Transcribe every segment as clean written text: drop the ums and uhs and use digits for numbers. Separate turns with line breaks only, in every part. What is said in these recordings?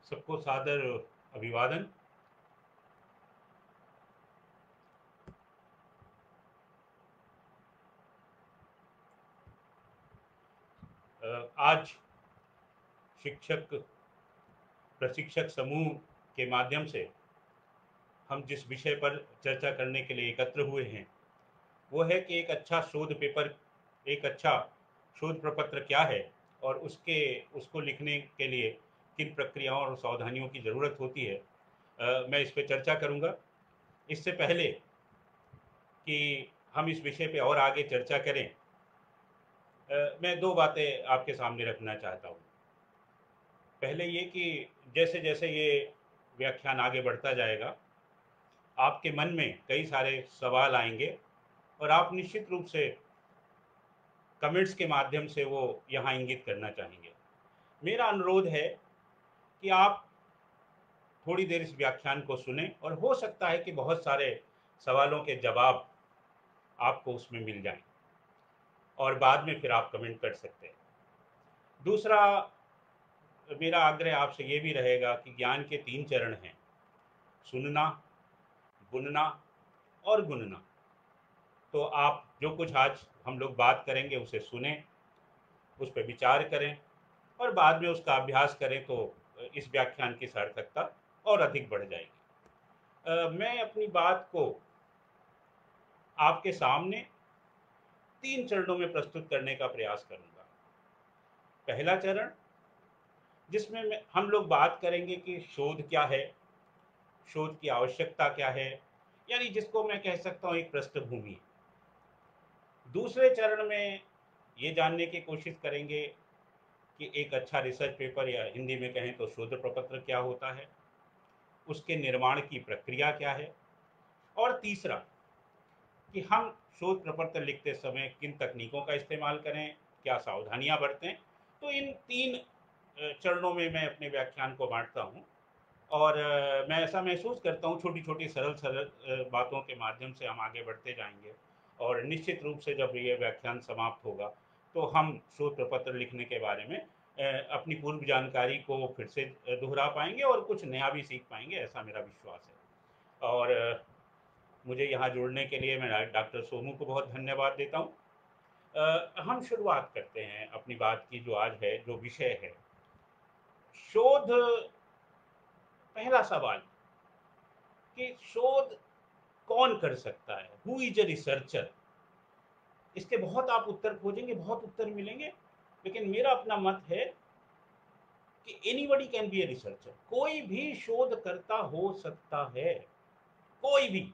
सबको सादर अभिवादन। आज शिक्षक प्रशिक्षक समूह के माध्यम से हम जिस विषय पर चर्चा करने के लिए एकत्र हुए हैं वो है कि एक अच्छा शोध पेपर, एक अच्छा शोध प्रपत्र क्या है और उसको लिखने के लिए किन प्रक्रियाओं और सावधानियों की ज़रूरत होती है। मैं इस पर चर्चा करूँगा। इससे पहले कि हम इस विषय पे और आगे चर्चा करें, मैं दो बातें आपके सामने रखना चाहता हूँ। पहले ये कि जैसे जैसे ये व्याख्यान आगे बढ़ता जाएगा आपके मन में कई सारे सवाल आएंगे और आप निश्चित रूप से कमेंट्स के माध्यम से वो यहाँ इंगित करना चाहेंगे। मेरा अनुरोध है कि आप थोड़ी देर इस व्याख्यान को सुने और हो सकता है कि बहुत सारे सवालों के जवाब आपको उसमें मिल जाएं और बाद में फिर आप कमेंट कर सकते हैं। दूसरा, मेरा आग्रह आपसे ये भी रहेगा कि ज्ञान के 3 चरण हैं: सुनना, बुनना और गुनना। तो आप जो कुछ आज हम लोग बात करेंगे उसे सुने, उस पर विचार करें और बाद में उसका अभ्यास करें तो इस व्याख्यान की सार्थकता और अधिक बढ़ जाएगी। मैं अपनी बात को आपके सामने 3 चरणों में प्रस्तुत करने का प्रयास करूंगा। पहला चरण, जिसमें हम लोग बात करेंगे कि शोध क्या है, शोध की आवश्यकता क्या है, यानी जिसको मैं कह सकता हूँ एक पृष्ठभूमि। दूसरे चरण में ये जानने की कोशिश करेंगे कि एक अच्छा रिसर्च पेपर या हिंदी में कहें तो शोध प्रपत्र क्या होता है, उसके निर्माण की प्रक्रिया क्या है, और तीसरा कि हम शोध प्रपत्र लिखते समय किन तकनीकों का इस्तेमाल करें, क्या सावधानियां बरतें। तो इन 3 चरणों में मैं अपने व्याख्यान को बांटता हूँ और मैं ऐसा महसूस करता हूँ छोटी छोटी सरल सरल बातों के माध्यम से हम आगे बढ़ते जाएंगे और निश्चित रूप से जब ये व्याख्यान समाप्त होगा तो हम शोध प्रपत्र लिखने के बारे में अपनी पूर्व जानकारी को फिर से दोहरा पाएंगे और कुछ नया भी सीख पाएंगे, ऐसा मेरा विश्वास है। और मुझे यहाँ जुड़ने के लिए मैं डॉक्टर सोमू को बहुत धन्यवाद देता हूँ। हम शुरुआत करते हैं अपनी बात की, जो आज है, जो विषय है शोध। पहला सवाल कि शोध कौन कर सकता है, हु इज अ रिसर्चर। इसके बहुत आप उत्तर खोजेंगे, बहुत उत्तर मिलेंगे, लेकिन मेरा अपना मत है कि anybody can be a researcher. कोई भी शोधकर्ता हो सकता है, कोई भी।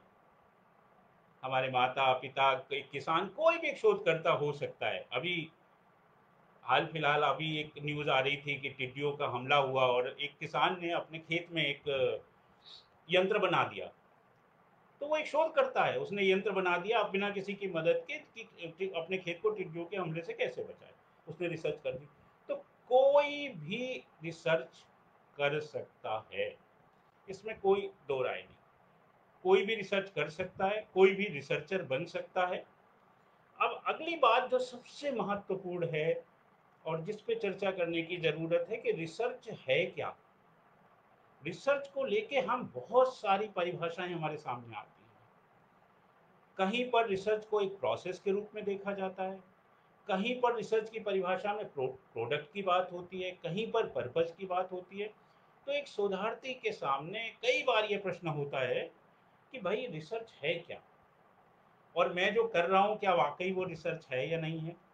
हमारे माता पिता, किसान, कोई भी एक शोधकर्ता हो सकता है। अभी हाल फिलहाल अभी एक न्यूज़ आ रही थी कि टिड्डियों का हमला हुआ और एक किसान ने अपने खेत में एक यंत्र बना दिया। तो वो एक शोध करता है, उसने यंत्र बना दिया अब बिना किसी की मदद के कि अपने खेत को टिड्डियों के हमले से कैसे बचाए। उसने रिसर्च कर दी। तो कोई भी रिसर्च कर सकता है, इसमें कोई दो राय नहीं। कोई भी रिसर्च कर सकता है, कोई भी रिसर्चर बन सकता है। अब अगली बात जो सबसे महत्वपूर्ण है और जिस पे चर्चा करने की ज़रूरत है कि रिसर्च है क्या। रिसर्च को लेके हम बहुत सारी परिभाषाएं हमारे सामने आती हैं। कहीं पर रिसर्च को एक प्रोसेस के रूप में देखा जाता है, कहीं पर रिसर्च की परिभाषा में प्रोडक्ट की बात होती है, कहीं पर पर्पज की बात होती है। तो एक शोधार्थी के सामने कई बार ये प्रश्न होता है कि भाई रिसर्च है क्या, और मैं जो कर रहा हूँ क्या वाकई वो रिसर्च है या नहीं है।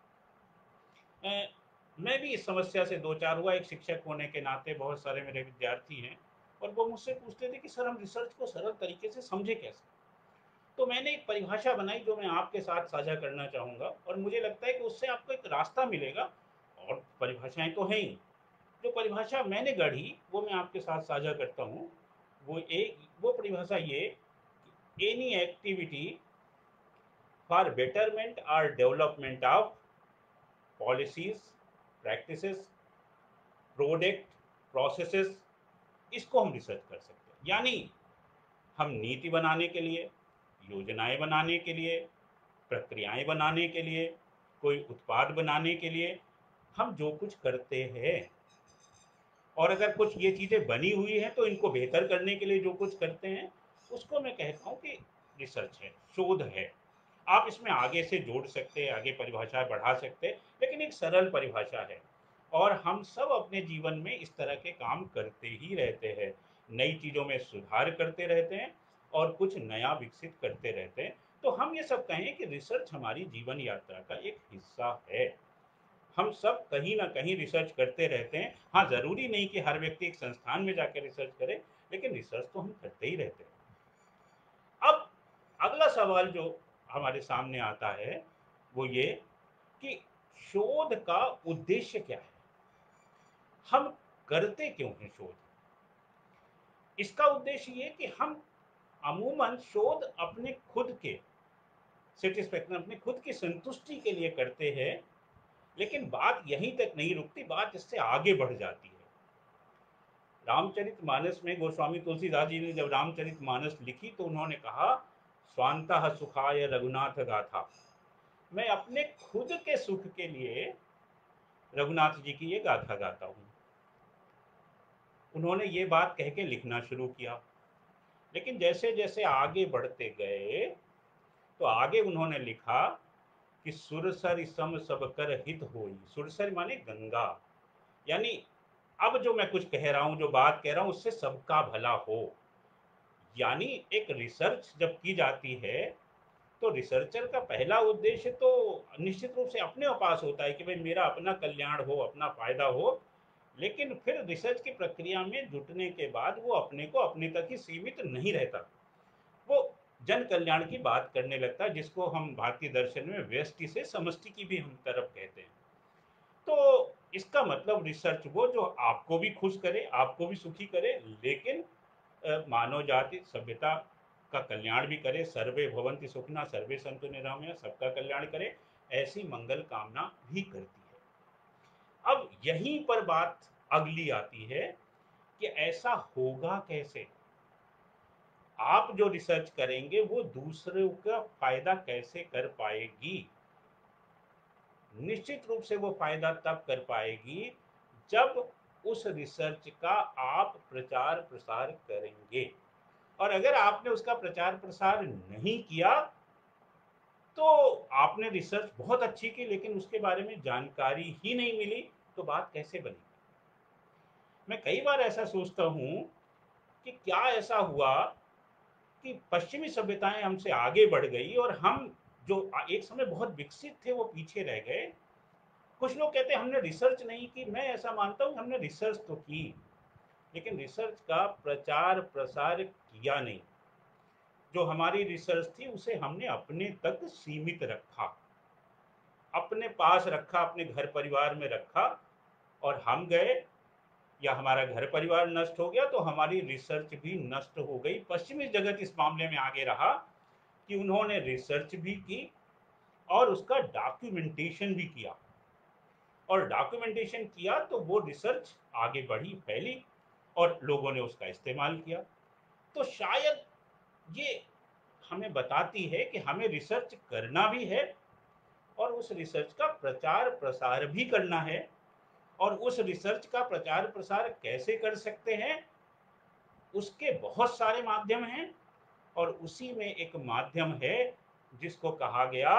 मैं भी इस समस्या से दो चार हुआ। एक शिक्षक होने के नाते बहुत सारे मेरे विद्यार्थी हैं और वो मुझसे पूछते थे कि सर हम रिसर्च को सरल तरीके से समझे कैसे। तो मैंने एक परिभाषा बनाई जो मैं आपके साथ साझा करना चाहूँगा और मुझे लगता है कि उससे आपको एक रास्ता मिलेगा। और परिभाषाएं तो हैं ही, जो परिभाषा मैंने गढ़ी वो मैं आपके साथ साझा करता हूँ। वो परिभाषा ये: एनी एक्टिविटी फॉर बेटरमेंट और development of policies, practices, product, processes, इसको हम रिसर्च कर सकते हैं। यानी हम नीति बनाने के लिए, योजनाएं बनाने के लिए, प्रक्रियाएं बनाने के लिए, कोई उत्पाद बनाने के लिए हम जो कुछ करते हैं और अगर कुछ ये चीज़ें बनी हुई हैं तो इनको बेहतर करने के लिए जो कुछ करते हैं उसको मैं कहता हूँ कि रिसर्च है, शोध है। आप इसमें आगे से जोड़ सकते हैं, आगे परिभाषा बढ़ा सकते हैं, लेकिन एक सरल परिभाषा है। और हम सब अपने जीवन में इस तरह के काम करते ही रहते हैं, नई चीज़ों में सुधार करते रहते हैं और कुछ नया विकसित करते रहते हैं। तो हम ये सब कहें कि रिसर्च हमारी जीवन यात्रा का एक हिस्सा है। हम सब कहीं ना कहीं रिसर्च करते रहते हैं। हाँ, ज़रूरी नहीं कि हर व्यक्ति एक संस्थान में जाकर रिसर्च करे, लेकिन रिसर्च तो हम करते ही रहते हैं। अब अगला सवाल जो हमारे सामने आता है वो ये कि शोध का उद्देश्य क्या है, हम करते क्यों हैं शोध। इसका उद्देश्य ये कि हम अमूमन शोध अपने खुद के सेटिस्फेक्शन, अपने खुद की संतुष्टि के लिए करते हैं। लेकिन बात यहीं तक नहीं रुकती, बात इससे आगे बढ़ जाती है। रामचरितमानस में गोस्वामी तुलसीदास जी ने जब रामचरितमानस लिखी तो उन्होंने कहा, स्वांतः सुखाय रघुनाथ गाथा, मैं अपने खुद के सुख के लिए रघुनाथ जी की ये गाथा गाता हूँ। उन्होंने ये बात कह के लिखना शुरू किया। लेकिन जैसे जैसे आगे बढ़ते गए तो आगे उन्होंने लिखा कि सुरसर सम सब कर हित होई। सुरसर माने गंगा, यानी अब जो मैं कुछ कह रहा हूं, जो बात कह रहा हूं, उससे सबका भला हो। यानी एक रिसर्च जब की जाती है तो रिसर्चर का पहला उद्देश्य तो निश्चित रूप से अपने पास होता है कि भाई मेरा अपना कल्याण हो, अपना फायदा हो। लेकिन फिर रिसर्च की प्रक्रिया में जुटने के बाद वो अपने को अपने तक ही सीमित नहीं रहता, वो जन कल्याण की बात करने लगता है, जिसको हम भारतीय दर्शन में व्यष्टि से समष्टि की भी हम तरफ कहते हैं। तो इसका मतलब रिसर्च वो जो आपको भी खुश करे, आपको भी सुखी करे, लेकिन मानव जाति सभ्यता का कल्याण भी करे। सर्वे भवन्ति सुखिनः सर्वे सन्तु निरामया, सबका कल्याण करे, ऐसी मंगल कामना भी करती है। अब यहीं पर बात अगली आती है कि ऐसा होगा कैसे, आप जो रिसर्च करेंगे वो दूसरों का फायदा कैसे कर पाएगी। निश्चित रूप से वो फायदा तब कर पाएगी जब उस रिसर्च का आप प्रचार प्रसार करेंगे। और अगर आपने उसका प्रचार प्रसार नहीं किया तो आपने रिसर्च बहुत अच्छी की लेकिन उसके बारे में जानकारी ही नहीं मिली, तो बात कैसे बनेगी। मैं कई बार ऐसा सोचता हूँ कि क्या ऐसा हुआ कि पश्चिमी सभ्यताएं हमसे आगे बढ़ गई और हम जो एक समय बहुत विकसित थे वो पीछे रह गए। कुछ लोग कहते हैं हमने रिसर्च नहीं की, मैं ऐसा मानता हूँ हमने रिसर्च तो की, लेकिन रिसर्च का प्रचार प्रसार किया नहीं। जो हमारी रिसर्च थी उसे हमने अपने तक सीमित रखा, अपने पास रखा, अपने घर परिवार में रखा, और हम गए या हमारा घर परिवार नष्ट हो गया तो हमारी रिसर्च भी नष्ट हो गई। पश्चिमी जगत इस मामले में आगे रहा कि उन्होंने रिसर्च भी की और उसका डॉक्यूमेंटेशन भी किया, और डॉक्यूमेंटेशन किया तो वो रिसर्च आगे बढ़ी, फैली और लोगों ने उसका इस्तेमाल किया। तो शायद ये हमें बताती है कि हमें रिसर्च करना भी है और उस रिसर्च का प्रचार प्रसार भी करना है। और उस रिसर्च का प्रचार प्रसार कैसे कर सकते हैं, उसके बहुत सारे माध्यम हैं, और उसी में एक माध्यम है जिसको कहा गया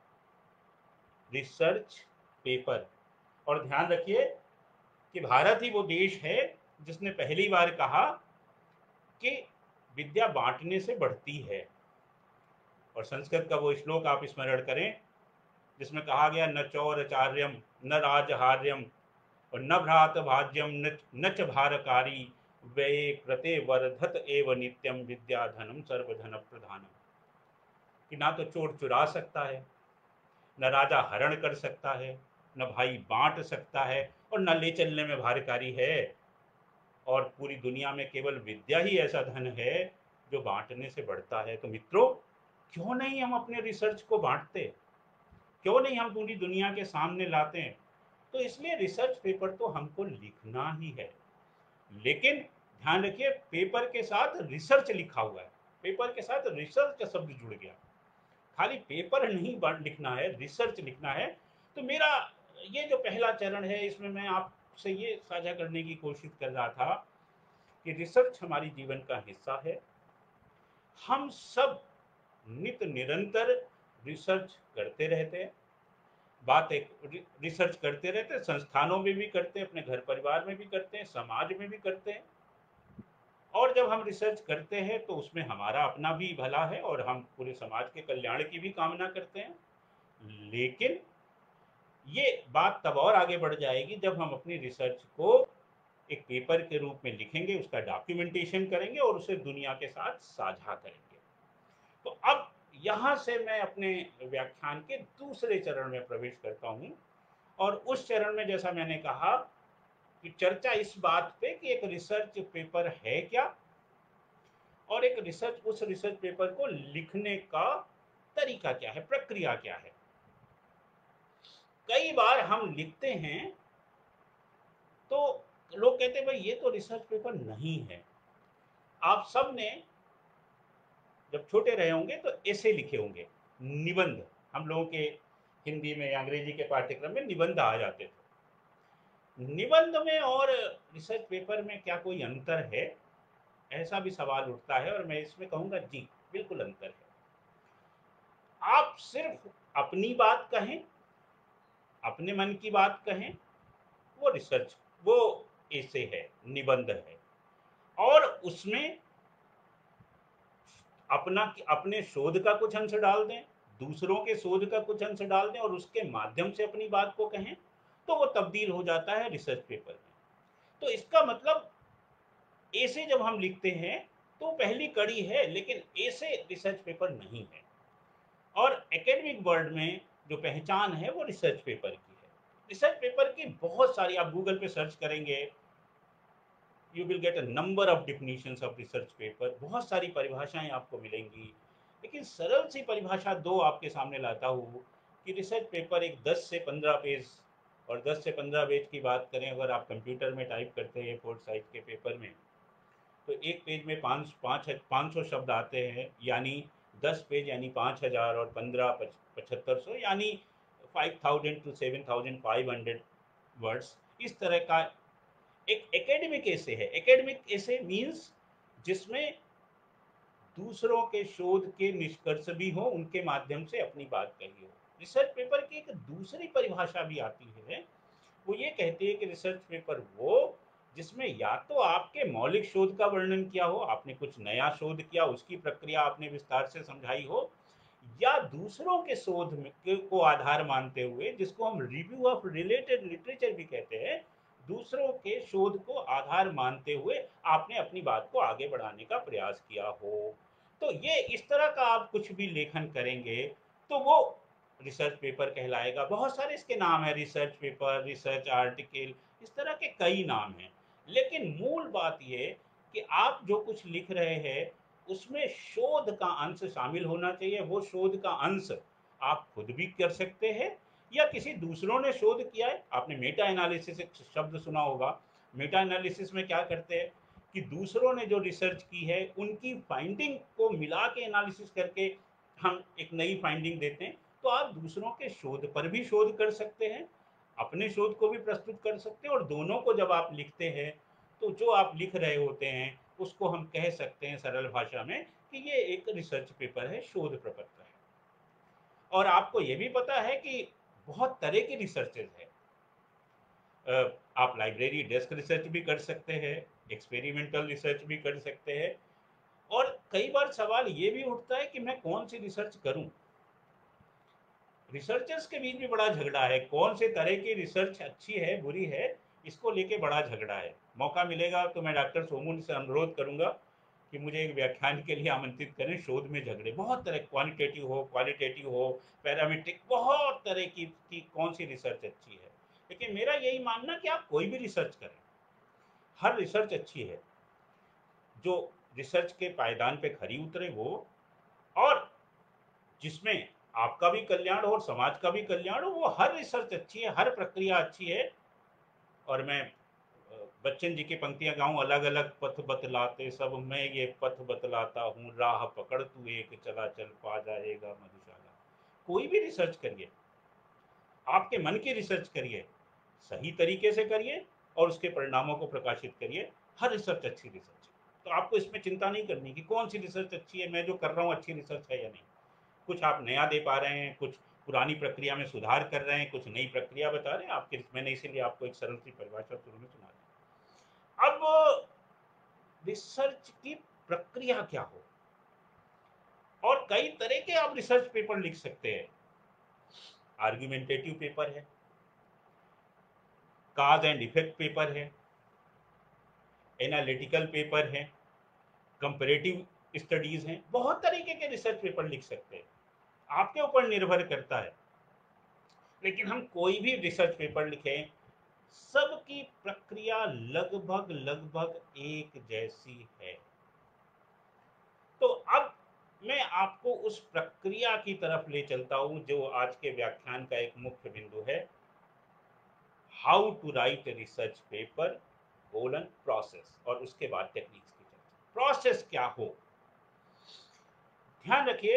रिसर्च पेपर। और ध्यान रखिए कि भारत ही वो देश है जिसने पहली बार कहा कि विद्या बांटने से बढ़ती है। और संस्कृत का वो श्लोक आप स्मरण करें जिसमें कहा गया, न चौरचार्यम न राजहार्यम और न भ्रात भाज्यम न च भारकारी, व्यय कृते वर्धत एव नित्यम विद्याधनम सर्वधन प्रधानम। कि ना तो चोर चुरा सकता है, न राजा हरण कर सकता है, न भाई बांट सकता है, और न ले चलने में भारकारी है। और पूरी दुनिया में केवल विद्या ही ऐसा धन है जो बांटने से बढ़ता है। तो मित्रों, क्यों नहीं हम अपने रिसर्च को बांटते, क्यों नहीं हम पूरी दुनिया के सामने लाते हैं। तो इसलिए रिसर्च पेपर तो हमको लिखना ही है, लेकिन ध्यान रखिए पेपर के साथ रिसर्च लिखा हुआ है, पेपर के साथ रिसर्च का शब्द जुड़ गया। खाली पेपर नहीं लिखना है, रिसर्च लिखना है। तो मेरा ये जो पहला चरण है इसमें मैं आप आपसे ये साझा करने की कोशिश कर रहा था कि रिसर्च हमारी जीवन का हिस्सा है। हम सब नित निरंतर रिसर्च करते रहते हैं। बात एक रिसर्च करते रहते हैं, संस्थानों में भी करते हैं, अपने घर परिवार में भी करते हैं, समाज में भी करते हैं। और जब हम रिसर्च करते हैं तो उसमें हमारा अपना भी भला है और हम पूरे समाज के कल्याण की भी कामना करते हैं। लेकिन ये बात तब और आगे बढ़ जाएगी जब हम अपनी रिसर्च को एक पेपर के रूप में लिखेंगे, उसका डॉक्यूमेंटेशन करेंगे और उसे दुनिया के साथ साझा करेंगे। तो अब यहाँ से मैं अपने व्याख्यान के दूसरे चरण में प्रवेश करता हूँ। और उस चरण में जैसा मैंने कहा कि चर्चा इस बात पे कि एक रिसर्च पेपर है क्या, और एक रिसर्च उस रिसर्च पेपर को लिखने का तरीका क्या है, प्रक्रिया क्या है। कई बार हम लिखते हैं तो लोग कहते हैं भाई ये तो रिसर्च पेपर नहीं है। आप सब ने जब छोटे रहे होंगे तो ऐसे लिखे होंगे, निबंध। हम लोगों के हिंदी में या अंग्रेजी के पाठ्यक्रम में निबंध आ जाते थे। निबंध में और रिसर्च पेपर में क्या कोई अंतर है, ऐसा भी सवाल उठता है। और मैं इसमें कहूँगा जी, बिल्कुल अंतर है। आप सिर्फ अपनी बात कहें, अपने मन की बात कहें, वो रिसर्च, वो ऐसे है, निबंध है। और उसमें अपना अपने शोध का कुछ अंश डाल दें, दूसरों के शोध का कुछ अंश डाल दें और उसके माध्यम से अपनी बात को कहें, तो वो तब्दील हो जाता है रिसर्च पेपर में। तो इसका मतलब ऐसे जब हम लिखते हैं तो पहली कड़ी है, लेकिन ऐसे रिसर्च पेपर नहीं है। और एकेडमिक वर्ल्ड में जो पहचान है वो रिसर्च पेपर की है। रिसर्च पेपर की बहुत सारी, आप गूगल पे सर्च करेंगे, you will get a number of definitions of research paper. बहुत सारी परिभाषाएं आपको मिलेंगी, लेकिन सरल सी परिभाषा दो आपके सामने लाता हूँ कि रिसर्च पेपर एक 10 से 15 पेज, और 10 से 15 पेज की बात करें अगर आप कंप्यूटर में टाइप करते हैं फोर्थ साइज के पेपर में, तो एक पेज में 500 शब्द आते हैं, यानी 10 पेज यानी 5000 और 15 7500 यानी 5000 to 7500 वर्ड्स। इस तरह का एक एकेडमिक ऐसे है। एकेडमिक ऐसे मीन्स जिसमें दूसरों के शोध के निष्कर्ष भी हो, उनके माध्यम से अपनी बात कही हो। रिसर्च पेपर की एक दूसरी परिभाषा भी आती है, वो ये कहती है कि रिसर्च पेपर वो जिसमें या तो आपके मौलिक शोध का वर्णन किया हो, आपने कुछ नया शोध किया, उसकी प्रक्रिया आपने विस्तार से समझाई हो, या दूसरों के शोध को आधार मानते हुए, जिसको हम रिव्यू ऑफ रिलेटेड लिटरेचर भी कहते हैं, दूसरों के शोध को आधार मानते हुए आपने अपनी बात को आगे बढ़ाने का प्रयास किया हो। तो ये इस तरह का आप कुछ भी लेखन करेंगे तो वो रिसर्च पेपर कहलाएगा। बहुत सारे इसके नाम है, रिसर्च पेपर, रिसर्च आर्टिकल, इस तरह के कई नाम हैं। लेकिन मूल बात ये कि आप जो कुछ लिख रहे हैं उसमें शोध का अंश शामिल होना चाहिए। वो शोध का अंश आप खुद भी कर सकते हैं या किसी दूसरों ने शोध किया है। आपने मेटा एनालिसिस एक शब्द सुना होगा। मेटा एनालिसिस में क्या करते हैं कि दूसरों ने जो रिसर्च की है उनकी फाइंडिंग को मिला के एनालिसिस करके हम एक नई फाइंडिंग देते हैं। तो आप दूसरों के शोध पर भी शोध कर सकते हैं, अपने शोध को भी प्रस्तुत कर सकते हैं, और दोनों को जब आप लिखते हैं तो जो आप लिख रहे होते हैं उसको हम कह सकते हैं सरल भाषा में कि ये एक रिसर्च पेपर है, शोध प्रपत्र है। और आपको ये भी पता है कि बहुत तरह की रिसर्चेज है। आप लाइब्रेरी डेस्क रिसर्च भी कर सकते हैं, एक्सपेरिमेंटल रिसर्च भी कर सकते हैं। और कई बार सवाल ये भी उठता है कि मैं कौन सी रिसर्च करूं। रिसर्चर्स के बीच भी बड़ा झगड़ा है, कौन से तरह की रिसर्च अच्छी है बुरी है, इसको लेके बड़ा झगड़ा है। मौका मिलेगा तो मैं डॉक्टर सोमू से अनुरोध करूंगा कि मुझे एक व्याख्यान के लिए आमंत्रित करें। शोध में झगड़े बहुत तरह, क्वांटिटेटिव हो, क्वालिटेटिव हो, पैरामीट्रिक, बहुत तरह की कौन सी रिसर्च अच्छी है। लेकिन मेरा यही मानना कि आप कोई भी रिसर्च करें, हर रिसर्च अच्छी है। जो रिसर्च के पायदान पे खरी उतरे वो, और जिसमें आपका भी कल्याण हो और समाज का भी कल्याण हो, वो हर रिसर्च अच्छी है, हर प्रक्रिया अच्छी है। और मैं बच्चन जी की पंक्तियां गाऊं, अलग अलग पथ बतलाते सब, मैं ये पथ बतलाता हूँ, राह पकड़ तू एक चला चल पा जाएगा मधुशाला। कोई भी रिसर्च करिए, आपके मन की रिसर्च करिए, सही तरीके से करिए, और उसके परिणामों को प्रकाशित करिए। हर रिसर्च अच्छी रिसर्च है, तो आपको इसमें चिंता नहीं करनी कि कौन सी रिसर्च अच्छी है, मैं जो कर रहा हूँ अच्छी रिसर्च है या नहीं। कुछ आप नया दे पा रहे हैं, कुछ पुरानी प्रक्रिया में सुधार कर रहे हैं, कुछ नई प्रक्रिया बता रहे हैं आपके। मैंने इसीलिए आपको एक सरल सी परिभाषा शुरू में सुना दी। अब रिसर्च की प्रक्रिया क्या हो, और कई तरह के आप रिसर्च पेपर लिख सकते हैं। आर्ग्यूमेंटेटिव पेपर है, काज एंड इफेक्ट पेपर है, एनालिटिकल पेपर है, कंपैरेटिव स्टडीज हैं। बहुत तरीके के रिसर्च पेपर लिख सकते हैं, आपके ऊपर निर्भर करता है। लेकिन हम कोई भी रिसर्च पेपर लिखें, सबकी प्रक्रिया लगभग लगभग एक जैसी है। तो अब मैं आपको उस प्रक्रिया की तरफ ले चलता हूं जो आज के व्याख्यान का एक मुख्य बिंदु है। How to write research paper colon process, और उसके बाद टेक्निक्स की चर्चा। प्रोसेस क्या हो, ध्यान रखिए,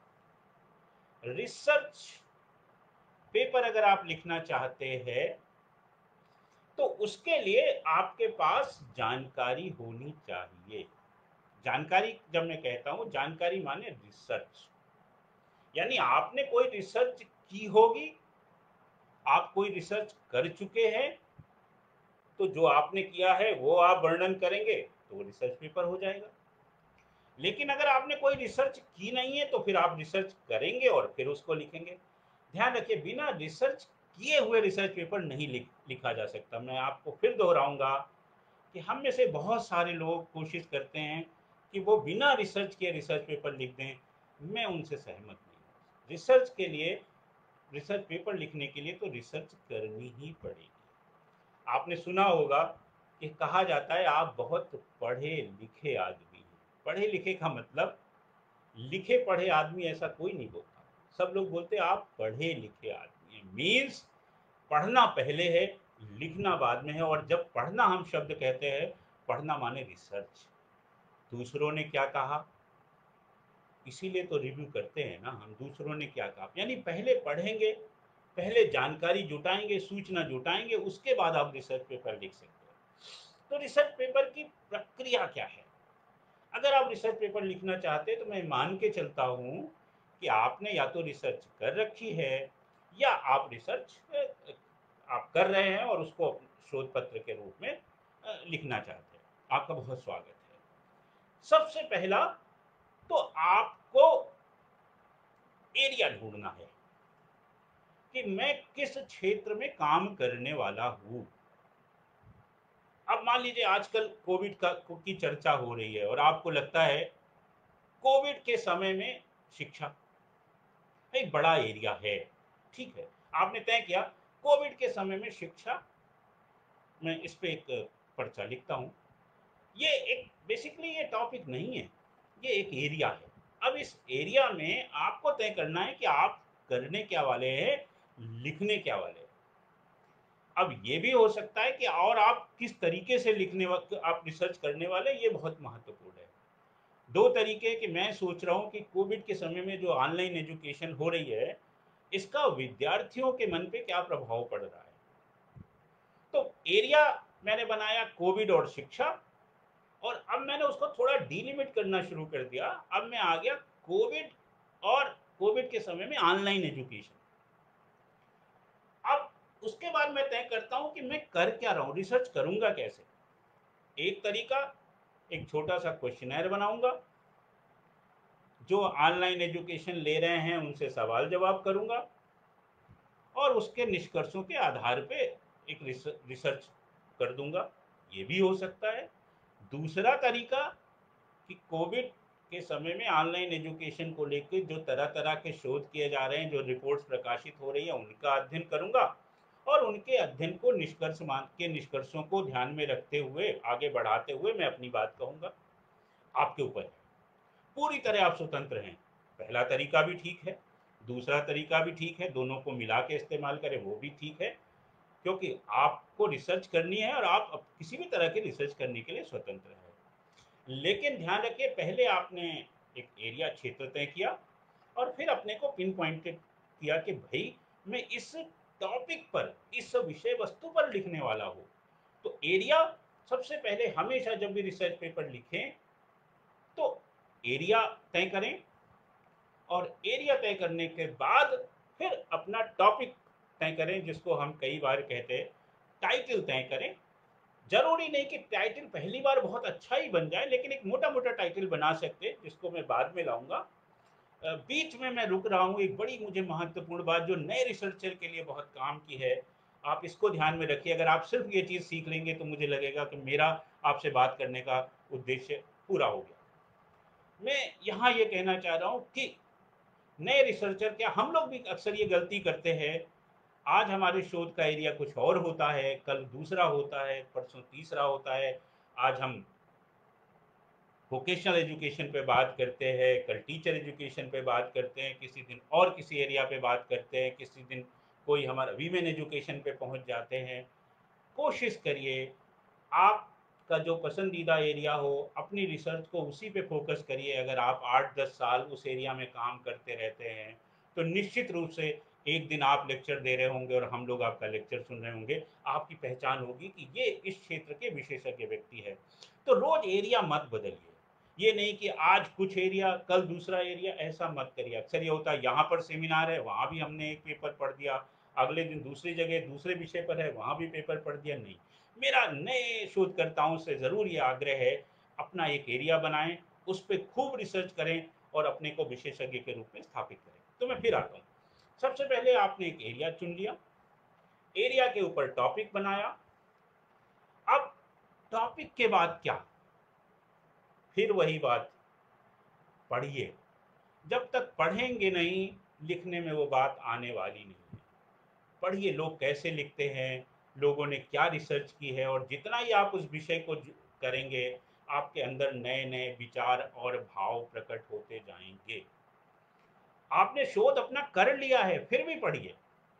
रिसर्च पेपर अगर आप लिखना चाहते हैं तो उसके लिए आपके पास जानकारी होनी चाहिए। जानकारी जब मैं कहता हूं, जानकारी माने रिसर्च, यानी आपने कोई रिसर्च की होगी, आप कोई रिसर्च कर चुके हैं, तो जो आपने किया है वो आप वर्णन करेंगे तो वो रिसर्च पेपर हो जाएगा। लेकिन अगर आपने कोई रिसर्च की नहीं है तो फिर आप रिसर्च करेंगे और फिर उसको लिखेंगे। ध्यान रखिए, बिना रिसर्च किए हुए रिसर्च पेपर नहीं लिखा जा सकता। मैं आपको फिर दोहराऊंगा कि हम में से बहुत सारे लोग कोशिश करते हैं कि वो बिना रिसर्च किए रिसर्च पेपर लिख दें। मैं उनसे सहमत नहीं हूँ। रिसर्च के लिए, रिसर्च पेपर लिखने के लिए तो रिसर्च करनी ही पड़ेगी। आपने सुना होगा कि कहा जाता है आप बहुत पढ़े लिखे आदमी हैं। पढ़े लिखे का मतलब लिखे पढ़े आदमी ऐसा कोई नहीं बोलता। सब लोग बोलते हैं आप पढ़े लिखे आदमी हैं। मीन्स पढ़ना पहले है, लिखना बाद में है। और जब पढ़ना हम शब्द कहते हैं, पढ़ना माने रिसर्च। दूसरों ने क्या कहा, इसीलिए तो रिव्यू करते हैं ना हम, दूसरों ने क्या कहा। यानी पहले पढ़ेंगे, पहले जानकारी जुटाएंगे, सूचना जुटाएंगे, उसके बाद आप रिसर्च पेपर लिख सकते हैं। तो रिसर्च पेपर की प्रक्रिया क्या है। अगर आप रिसर्च पेपर लिखना चाहते हैं तो मैं मान के चलता हूं कि आपने या तो रिसर्च कर रखी है, या आप रिसर्च आप कर रहे हैं और उसको शोध पत्र के रूप में लिखना चाहते हैं। आपका बहुत स्वागत है। सबसे पहला तो आपको एरिया ढूंढना है कि मैं किस क्षेत्र में काम करने वाला हूं। अब मान लीजिए आजकल कोविड की चर्चा हो रही है और आपको लगता है कोविड के समय में शिक्षा एक बड़ा एरिया है। ठीक है, आपने तय किया कोविड के समय में शिक्षा, मैं इस पे एक पर्चा लिखता हूं। ये एक बेसिकली ये टॉपिक नहीं है, ये एक एरिया है। अब इस एरिया में आपको तय करना है कि आप करने क्या वाले हैं, लिखने क्या वाले हैं। अब ये भी हो सकता है कि और आप किस तरीके से लिखने वक्त आप रिसर्च करने वाले, ये बहुत महत्वपूर्ण है। दो तरीके कि मैं सोच रहा हूँ कि कोविड के समय में जो ऑनलाइन एजुकेशन हो रही है, इसका विद्यार्थियों के मन पे क्या प्रभाव पड़ रहा है। तो एरिया मैंने बनाया कोविड और शिक्षा, और अब मैंने उसको थोड़ा डीलिमिट करना शुरू कर दिया। अब मैं आ गया कोविड और कोविड के समय में ऑनलाइन एजुकेशन। अब उसके बाद मैं तय करता हूं कि मैं कर क्या रहा हूं, रिसर्च करूंगा कैसे। एक तरीका, एक छोटा सा क्वेश्चनर बनाऊंगा, जो ऑनलाइन एजुकेशन ले रहे हैं उनसे सवाल जवाब करूंगा और उसके निष्कर्षों के आधार पे एक रिसर्च कर दूंगा। ये भी हो सकता है। दूसरा तरीका कि कोविड के समय में ऑनलाइन एजुकेशन को लेकर जो तरह तरह के शोध किए जा रहे हैं, जो रिपोर्ट्स प्रकाशित हो रही है, उनका अध्ययन करूंगा और उनके अध्ययन को निष्कर्ष मान के निष्कर्षों को ध्यान में रखते हुए आगे बढ़ाते हुए मैं अपनी बात कहूंगा। आपके ऊपर है, पूरी तरह आप स्वतंत्र हैं। पहला तरीका भी ठीक है, दूसरा तरीका भी ठीक है, दोनों को मिला के इस्तेमाल करें वो भी ठीक है, क्योंकि आपको रिसर्च करनी है और आप किसी भी तरह की रिसर्च करने के लिए स्वतंत्र है। लेकिन ध्यान रखिए, पहले आपने एक एरिया क्षेत्र तय किया और फिर अपने को पिन पॉइंटेड किया कि भाई मैं इस टॉपिक पर, इस विषय वस्तु पर लिखने वाला हूँ। तो एरिया सबसे पहले हमेशा जब भी रिसर्च पेपर लिखें तो एरिया तय करें, और एरिया तय करने के बाद फिर अपना टॉपिक तय करें, जिसको हम कई बार कहते हैं टाइटल तय करें। जरूरी नहीं कि टाइटल पहली बार बहुत अच्छा ही बन जाए, लेकिन एक मोटा मोटा टाइटल बना सकते हैं, जिसको मैं बाद में लाऊंगा। बीच में मैं रुक रहा हूँ, एक बड़ी मुझे महत्वपूर्ण बात जो नए रिसर्चर के लिए बहुत काम की है, आप इसको ध्यान में रखिए। अगर आप सिर्फ ये चीज़ सीख लेंगे तो मुझे लगेगा कि मेरा आपसे बात करने का उद्देश्य पूरा हो गया। मैं यहाँ ये कहना चाह रहा हूँ कि नए रिसर्चर, क्या हम लोग भी अक्सर ये गलती करते हैं, आज हमारे शोध का एरिया कुछ और होता है, कल दूसरा होता है, परसों तीसरा होता है। आज हम वोकेशनल एजुकेशन पे बात करते हैं, कल टीचर एजुकेशन पे बात करते हैं, किसी दिन और किसी एरिया पे बात करते हैं, किसी दिन कोई हमारा वीमेन एजुकेशन पे पहुंच जाते हैं। कोशिश करिए आपका जो पसंदीदा एरिया हो, अपनी रिसर्च को उसी पे फोकस करिए। अगर आप 8-10 साल उस एरिया में काम करते रहते हैं तो निश्चित रूप से एक दिन आप लेक्चर दे रहे होंगे और हम लोग आपका लेक्चर सुन रहे होंगे, आपकी पहचान होगी कि ये इस क्षेत्र के विशेषज्ञ व्यक्ति है। तो रोज एरिया मत बदलिए, ये नहीं कि आज कुछ एरिया कल दूसरा एरिया, ऐसा मत करिए। अक्सर ये होता है यहाँ पर सेमिनार है, वहाँ भी हमने एक पेपर पढ़ दिया, अगले दिन दूसरी जगह दूसरे विषय पर है, वहाँ भी पेपर पढ़ दिया। नहीं, मेरा नए शोधकर्ताओं से ज़रूर ये आग्रह है, अपना एक एरिया बनाएं, उस पर खूब रिसर्च करें और अपने को विशेषज्ञ के रूप में स्थापित करें। तो मैं फिर आता हूँ, सबसे पहले आपने एक एरिया चुन लिया, एरिया के ऊपर टॉपिक बनाया। अब टॉपिक के बाद क्या, फिर वही बात, पढ़िए। जब तक पढ़ेंगे नहीं, लिखने में वो बात आने वाली नहीं है। पढ़िए लोग कैसे लिखते हैं, लोगों ने क्या रिसर्च की है, और जितना ही आप उस विषय को करेंगे, आपके अंदर नए नए विचार और भाव प्रकट होते जाएंगे। आपने शोध अपना कर लिया है, फिर भी पढ़िए।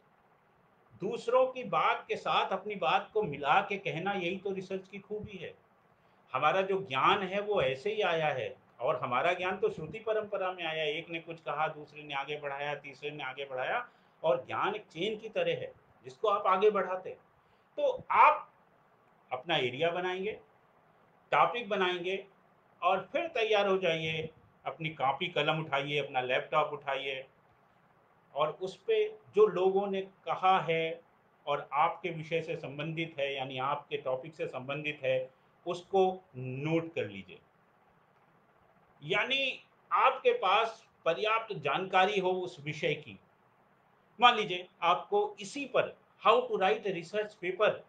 दूसरों की बात के साथ अपनी बात को मिला के कहना, यही तो रिसर्च की खूबी है। हमारा जो ज्ञान है वो ऐसे ही आया है, और हमारा ज्ञान तो श्रुति परंपरा में आया। एक ने कुछ कहा, दूसरे ने आगे बढ़ाया, तीसरे ने आगे बढ़ाया, और ज्ञान एक चेन की तरह है जिसको आप आगे बढ़ाते। तो आप अपना एरिया बनाएंगे, टॉपिक बनाएंगे, और फिर तैयार हो जाइए। अपनी कॉपी कलम उठाइए, अपना लैपटॉप उठाइए, और उस पे जो लोगों ने कहा है और आपके विषय से संबंधित है, यानी आपके टॉपिक से संबंधित है, उसको नोट कर लीजिए। यानी आपके पास पर्याप्त जानकारी हो उस विषय की। मान लीजिए आपको इसी पर, how to write research paper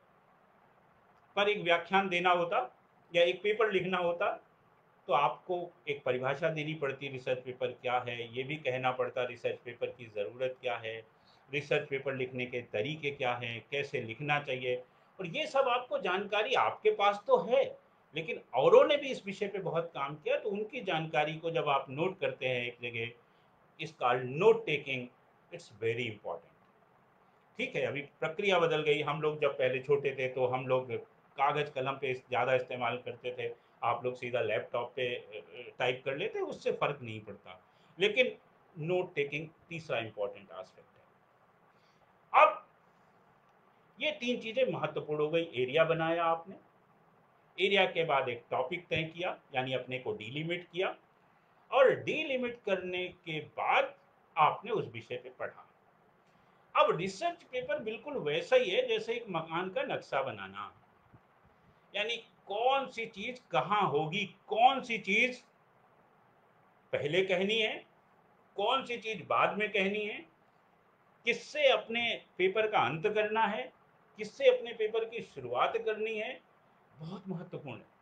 पर एक व्याख्यान देना होता या एक पेपर लिखना होता, तो आपको एक परिभाषा देनी पड़ती, रिसर्च पेपर क्या है, ये भी कहना पड़ता रिसर्च पेपर की ज़रूरत क्या है, रिसर्च पेपर लिखने के तरीके क्या हैं, कैसे लिखना चाहिए। और ये सब आपको जानकारी आपके पास तो है, लेकिन औरों ने भी इस विषय पे बहुत काम किया, तो उनकी जानकारी को जब आप नोट करते हैं एक जगह, is called note taking, it's very important. ठीक है, अभी प्रक्रिया बदल गई। हम लोग जब पहले छोटे थे तो हम लोग कागज़ कलम पे ज़्यादा इस्तेमाल करते थे, आप लोग सीधा लैपटॉप पे टाइप कर लेते, उससे फ़र्क नहीं पड़ता। लेकिन नोट टेकिंग तीसरा इंपॉर्टेंट एस्पेक्ट है। अब ये तीन चीज़ें महत्वपूर्ण हो गई। एरिया बनाया आपने, एरिया के बाद एक टॉपिक तय किया, यानी अपने को डीलिमिट किया, और डीलिमिट करने के बाद आपने उस विषय पे पढ़ा। अब रिसर्च पेपर बिल्कुल वैसा ही है जैसे एक मकान का नक्शा बनाना, यानी कौन सी चीज कहाँ होगी, कौन सी चीज पहले कहनी है, कौन सी चीज बाद में कहनी है, किससे अपने पेपर का अंत करना है, किससे अपने पेपर की शुरुआत करनी है, बहुत महत्वपूर्ण है।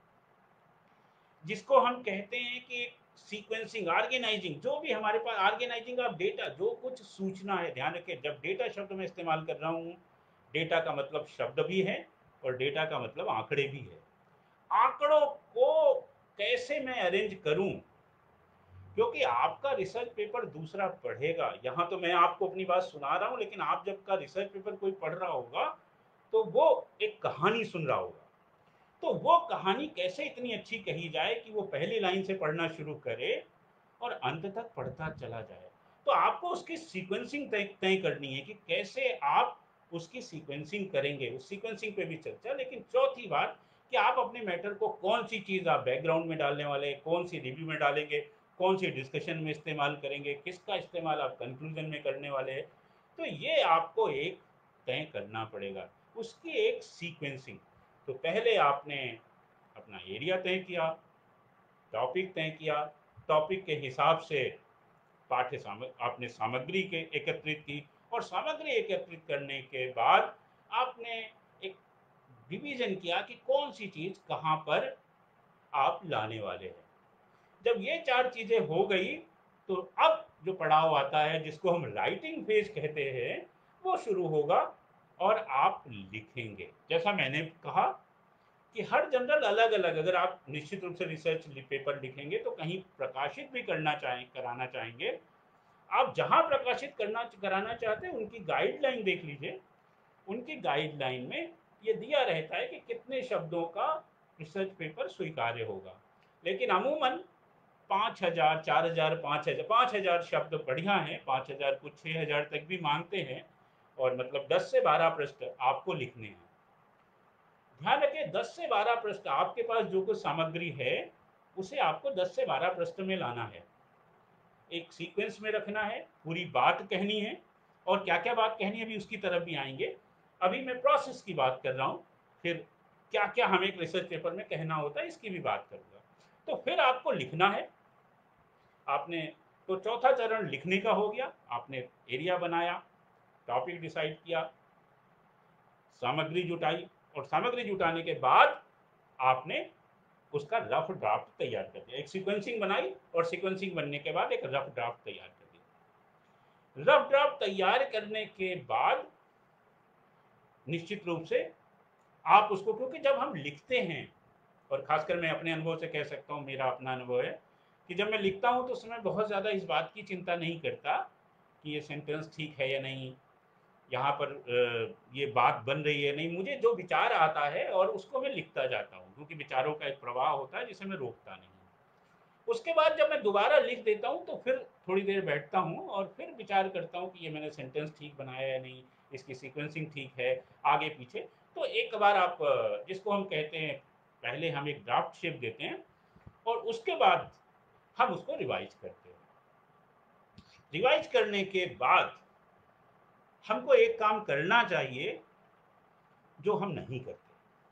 जिसको हम कहते हैं कि सीक्वेंसिंग, ऑर्गेनाइजिंग, जो भी हमारे पास ऑर्गेनाइजिंग ऑफ डेटा, जो कुछ सूचना है। ध्यान रखें, जब डेटा शब्द मैं इस्तेमाल कर रहा हूँ, डेटा का मतलब शब्द भी है और डेटा का मतलब आंकड़े भी है। आंकड़ों को कैसे मैं अरेंज करूं, क्योंकि आपका रिसर्च पेपर दूसरा पढ़ेगा। यहाँ तो मैं आपको अपनी बात सुना रहा हूँ, लेकिन आप जब का रिसर्च पेपर कोई पढ़ रहा होगा तो वो एक कहानी सुन रहा होगा। तो वो कहानी कैसे इतनी अच्छी कही जाए कि वो पहली लाइन से पढ़ना शुरू करे और अंत तक पढ़ता चला जाए। तो आपको उसकी सीक्वेंसिंग तय करनी है कि कैसे आप उसकी सीक्वेंसिंग करेंगे, उस सीक्वेंसिंग पे भी चर्चा। लेकिन चौथी बात कि आप अपने मैटर को कौन सी चीज़ आप बैकग्राउंड में डालने वाले हैं, कौन सी रिव्यू में डालेंगे, कौन सी डिस्कशन में इस्तेमाल करेंगे, किसका इस्तेमाल आप कंक्लूजन में करने वाले हैं, तो ये आपको एक तय करना पड़ेगा, उसकी एक सीक्वेंसिंग। तो पहले आपने अपना एरिया तय किया, टॉपिक तय किया, टॉपिक के हिसाब से आपने सामग्री के एकत्रित की, और सामग्री एकत्रित करने के बाद आपने एक डिवीजन किया कि कौन सी चीज़ कहाँ पर आप लाने वाले हैं। जब ये चार चीज़ें हो गई, तो अब जो पड़ाव आता है जिसको हम राइटिंग फेज कहते हैं, वो शुरू होगा और आप लिखेंगे। जैसा मैंने कहा कि हर जनरल अलग अलग, अगर आप निश्चित रूप से रिसर्च पेपर लिखेंगे तो कहीं प्रकाशित भी कराना चाहेंगे, आप जहां प्रकाशित करना कराना चाहते हैं उनकी गाइडलाइन देख लीजिए। उनकी गाइडलाइन में ये दिया रहता है कि कितने शब्दों का रिसर्च पेपर स्वीकार्य होगा। लेकिन अमूमन 5,000, 4,000, 5,000, 5,000 शब्द बढ़िया है, 5,000 कुछ 6,000 तक भी मांगते हैं, और मतलब 10 से 12 पृष्ठ आपको लिखने हैं। ध्यान रखें, 10 से 12 पृष्ठ आपके पास जो कुछ सामग्री है उसे आपको 10 से 12 पृष्ठ में लाना है, एक सीक्वेंस में रखना है, पूरी बात कहनी है। और क्या क्या बात कहनी है अभी उसकी तरफ भी आएंगे। अभी मैं प्रोसेस की बात कर रहा हूँ, फिर क्या क्या हमें एक रिसर्च पेपर में कहना होता है इसकी भी बात करूँगा। तो फिर आपको लिखना है। आपने तो चौथा चरण लिखने का हो गया, आपने एरिया बनाया, टॉपिक डिसाइड किया, सामग्री जुटाई, और सामग्री जुटाने के बाद आपने उसका रफ ड्राफ्ट तैयार कर दिया, एक सीक्वेंसिंग बनाई, और सीक्वेंसिंग बनने के बाद एक रफ ड्राफ्ट तैयार कर दिया। रफ ड्राफ्ट तैयार करने के बाद निश्चित रूप से आप उसको, क्योंकि जब हम लिखते हैं, और खासकर मैं अपने अनुभव से कह सकता हूँ, मेरा अपना अनुभव है कि जब मैं लिखता हूँ तो उसमें बहुत ज़्यादा इस बात की चिंता नहीं करता कि ये सेंटेंस ठीक है या नहीं, यहाँ पर ये बात बन रही है नहीं। मुझे जो विचार आता है और उसको मैं लिखता जाता हूँ, क्योंकि विचारों का एक प्रवाह होता है जिसे मैं रोकता नहीं। उसके बाद जब मैं दोबारा लिख देता हूँ तो फिर थोड़ी देर बैठता हूँ और फिर विचार करता हूँ कि ये मैंने सेंटेंस ठीक बनाया या नहीं, इसकी सीक्वेंसिंग ठीक है, आगे पीछे। तो एक बार आप जिसको हम कहते हैं, पहले हम एक ड्राफ्ट शेप देते हैं और उसके बाद हम उसको रिवाइज करते हैं। रिवाइज करने के बाद हमको एक काम करना चाहिए जो हम नहीं करते।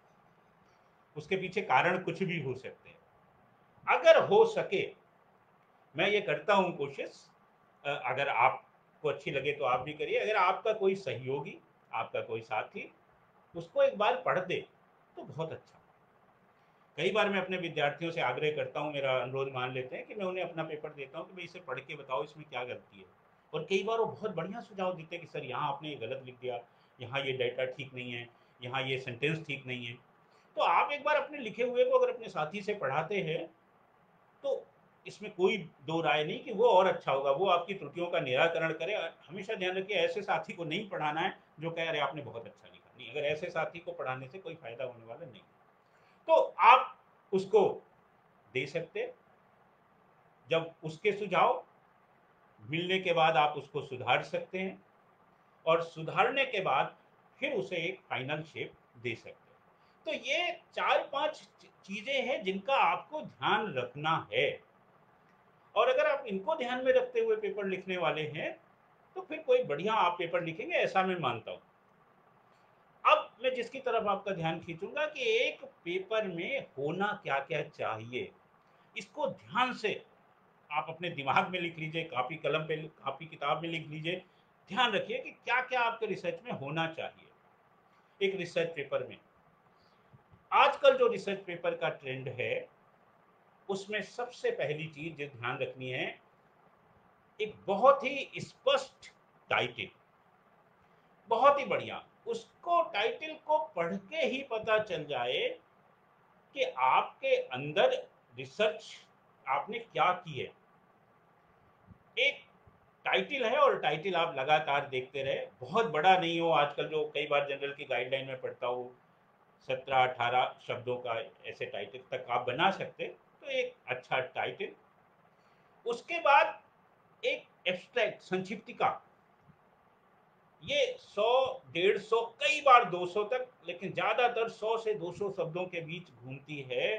उसके पीछे कारण कुछ भी हो सकते हैं। अगर हो सके, मैं ये करता हूँ कोशिश, अगर आपको अच्छी लगे तो आप भी करिए, अगर आपका कोई सहयोगी, आपका कोई साथी उसको एक बार पढ़ दे तो बहुत अच्छा। कई बार मैं अपने विद्यार्थियों से आग्रह करता हूँ, मेरा अनुरोध मान लेते हैं कि मैं उन्हें अपना पेपर देता हूँ कि भाई इसे पढ़ के बताओ इसमें क्या गलती है। और कई बार वो बहुत बढ़िया सुझाव देते हैं कि सर यहाँ आपने ये गलत लिख दिया, यहाँ ये डाटा ठीक नहीं है, यहाँ ये सेंटेंस ठीक नहीं है। तो आप एक बार अपने लिखे हुए को अगर अपने साथी से पढ़ाते हैं तो इसमें कोई दो राय नहीं कि वो और अच्छा होगा, वो आपकी त्रुटियों का निराकरण करे। हमेशा ध्यान रखिए, ऐसे साथी को नहीं पढ़ाना है जो कह रहे आपने बहुत अच्छा लिखा, नहीं, अगर ऐसे साथी को पढ़ाने से कोई फायदा होने वाला नहीं। तो आप उसको दे सकते, जब उसके सुझाव मिलने के बाद आप उसको सुधार सकते हैं, और सुधारने के बाद फिर उसे एक फाइनल शेप दे सकते हैं। तो ये 4-5 चीजें हैं जिनका आपको ध्यान रखना है, और अगर आप इनको ध्यान में रखते हुए पेपर लिखने वाले हैं तो फिर कोई बढ़िया आप पेपर लिखेंगे, ऐसा मैं मानता हूँ। अब मैं जिसकी तरफ आपका ध्यान खींचूंगा कि एक पेपर में होना क्या क्या चाहिए, इसको ध्यान से आप अपने दिमाग में लिख लीजिए, कापी कलम पे, कापी किताब में लिख लीजिए। ध्यान रखिए कि क्या क्या आपके रिसर्च में होना चाहिए एक रिसर्च पेपर में। आजकल जो रिसर्च पेपर का ट्रेंड है उसमें सबसे पहली चीज जो ध्यान रखनी है, एक बहुत ही स्पष्ट टाइटल, बहुत ही बढ़िया। उसको टाइटल को पढ़ के ही पता चल जाए कि आपके अंदर रिसर्च आपने क्या की है। एक टाइटल है और टाइटल आप लगातार देखते रहे, बहुत बड़ा नहीं हो। आजकल जो कई बार जनरल की गाइडलाइन में पढ़ता हूँ 17-18 शब्दों का ऐसे टाइटल तक आप बना सकते, तो एक अच्छा टाइटल। उसके बाद एक एब्स्ट्रैक्ट, संक्षिप्तिका, ये 100, 150, कई बार 200 तक, लेकिन ज़्यादातर 100 से 200 शब्दों के बीच घूमती है।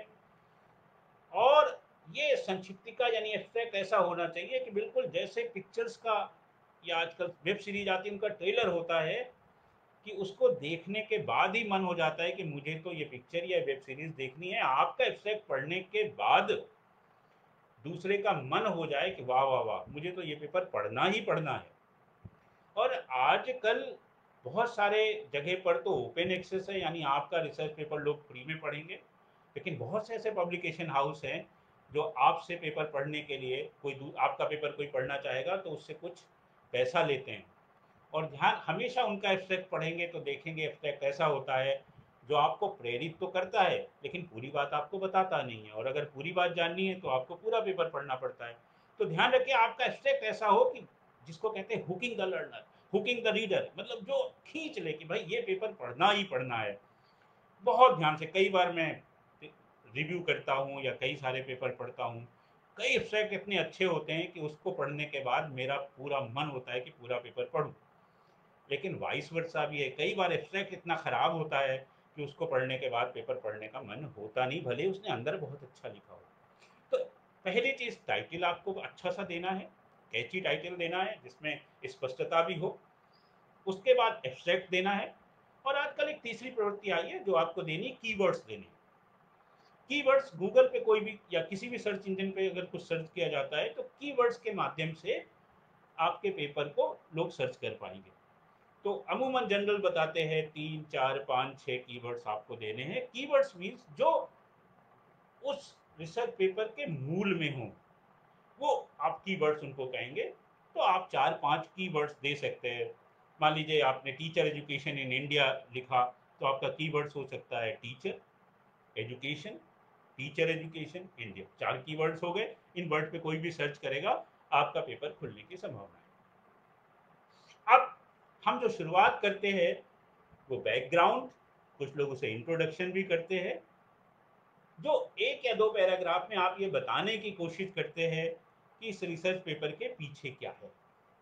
और ये संक्षिप्तिका यानी एब्स्ट्रैक्ट ऐसा होना चाहिए कि बिल्कुल जैसे पिक्चर्स का या आजकल वेब सीरीज आती है उनका ट्रेलर होता है, कि उसको देखने के बाद ही मन हो जाता है कि मुझे तो ये पिक्चर या वेब सीरीज देखनी है। आपका एब्स्ट्रैक्ट पढ़ने के बाद दूसरे का मन हो जाए कि वाह वाह वाह, मुझे तो ये पेपर पढ़ना ही पढ़ना है। और आजकल बहुत सारे जगह पर तो ओपन एक्सेस है, यानी आपका रिसर्च पेपर लोग फ्री में पढ़ेंगे। लेकिन बहुत से ऐसे पब्लिकेशन हाउस हैं जो आपसे पेपर पढ़ने के लिए, आपका पेपर कोई पढ़ना चाहेगा तो उससे कुछ पैसा लेते हैं। और ध्यान हमेशा उनका एब्स्ट्रैक्ट पढ़ेंगे तो देखेंगे एब्स्ट्रैक्ट ऐसा होता है जो आपको प्रेरित तो करता है लेकिन पूरी बात आपको बताता नहीं है, और अगर पूरी बात जाननी है तो आपको पूरा पेपर पढ़ना पड़ता है। तो ध्यान रखिए आपका एब्स्ट्रैक्ट ऐसा हो कि जिसको कहते हैं hooking the learner, hooking the reader, मतलब जो खींच ले कि भाई ये पेपर पढ़ना ही पढ़ना है। बहुत ध्यान से, कई बार मैं रिव्यू करता हूँ या कई सारे पेपर पढ़ता हूँ, कई एब्स्ट्रैक्ट इतने अच्छे होते हैं कि उसको पढ़ने के बाद मेरा पूरा मन होता है कि पूरा पेपर पढूं। लेकिन वाइस वर्सा भी है, कई बार एब्स्ट्रैक्ट इतना खराब होता है कि उसको पढ़ने के बाद पेपर पढ़ने का मन होता नहीं, भले उसने अंदर बहुत अच्छा लिखा हो। तो पहली चीज़, टाइटल आपको अच्छा सा देना है, कैची टाइटल देना है जिसमें स्पष्टता भी हो। उसके बाद एब्स्ट्रैक्ट देना है। और आजकल एक तीसरी प्रवृत्ति आई है जो आपको देनी, कीवर्ड्स देने। कीवर्ड्स गूगल पे कोई भी या किसी भी सर्च इंजन पे अगर कुछ सर्च किया जाता है तो कीवर्ड्स के माध्यम से आपके पेपर को लोग सर्च कर पाएंगे। तो अमूमन जनरल बताते हैं 3, 4, 5, 6 कीवर्ड्स आपको देने हैं। कीवर्ड्स मीन्स जो उस रिसर्च पेपर के मूल में हो, वो आप कीवर्ड्स उनको कहेंगे। तो आप 4-5 कीवर्ड्स दे सकते हैं। मान लीजिए आपने टीचर एजुकेशन इन इंडिया लिखा, तो आपका कीवर्ड्स हो सकता है teacher education, teacher education India. 4 keywords हो गए। इन वर्ड पे कोई भी सर्च करेगा, आपका पेपर खुलने की संभावना है। अब हम जो शुरुआत करते हैं वो बैकग्राउंड, कुछ लोग उसे इंट्रोडक्शन भी करते हैं, जो 1 या 2 पैराग्राफ में आप ये बताने की कोशिश करते हैं कि इस रिसर्च पेपर के पीछे क्या है।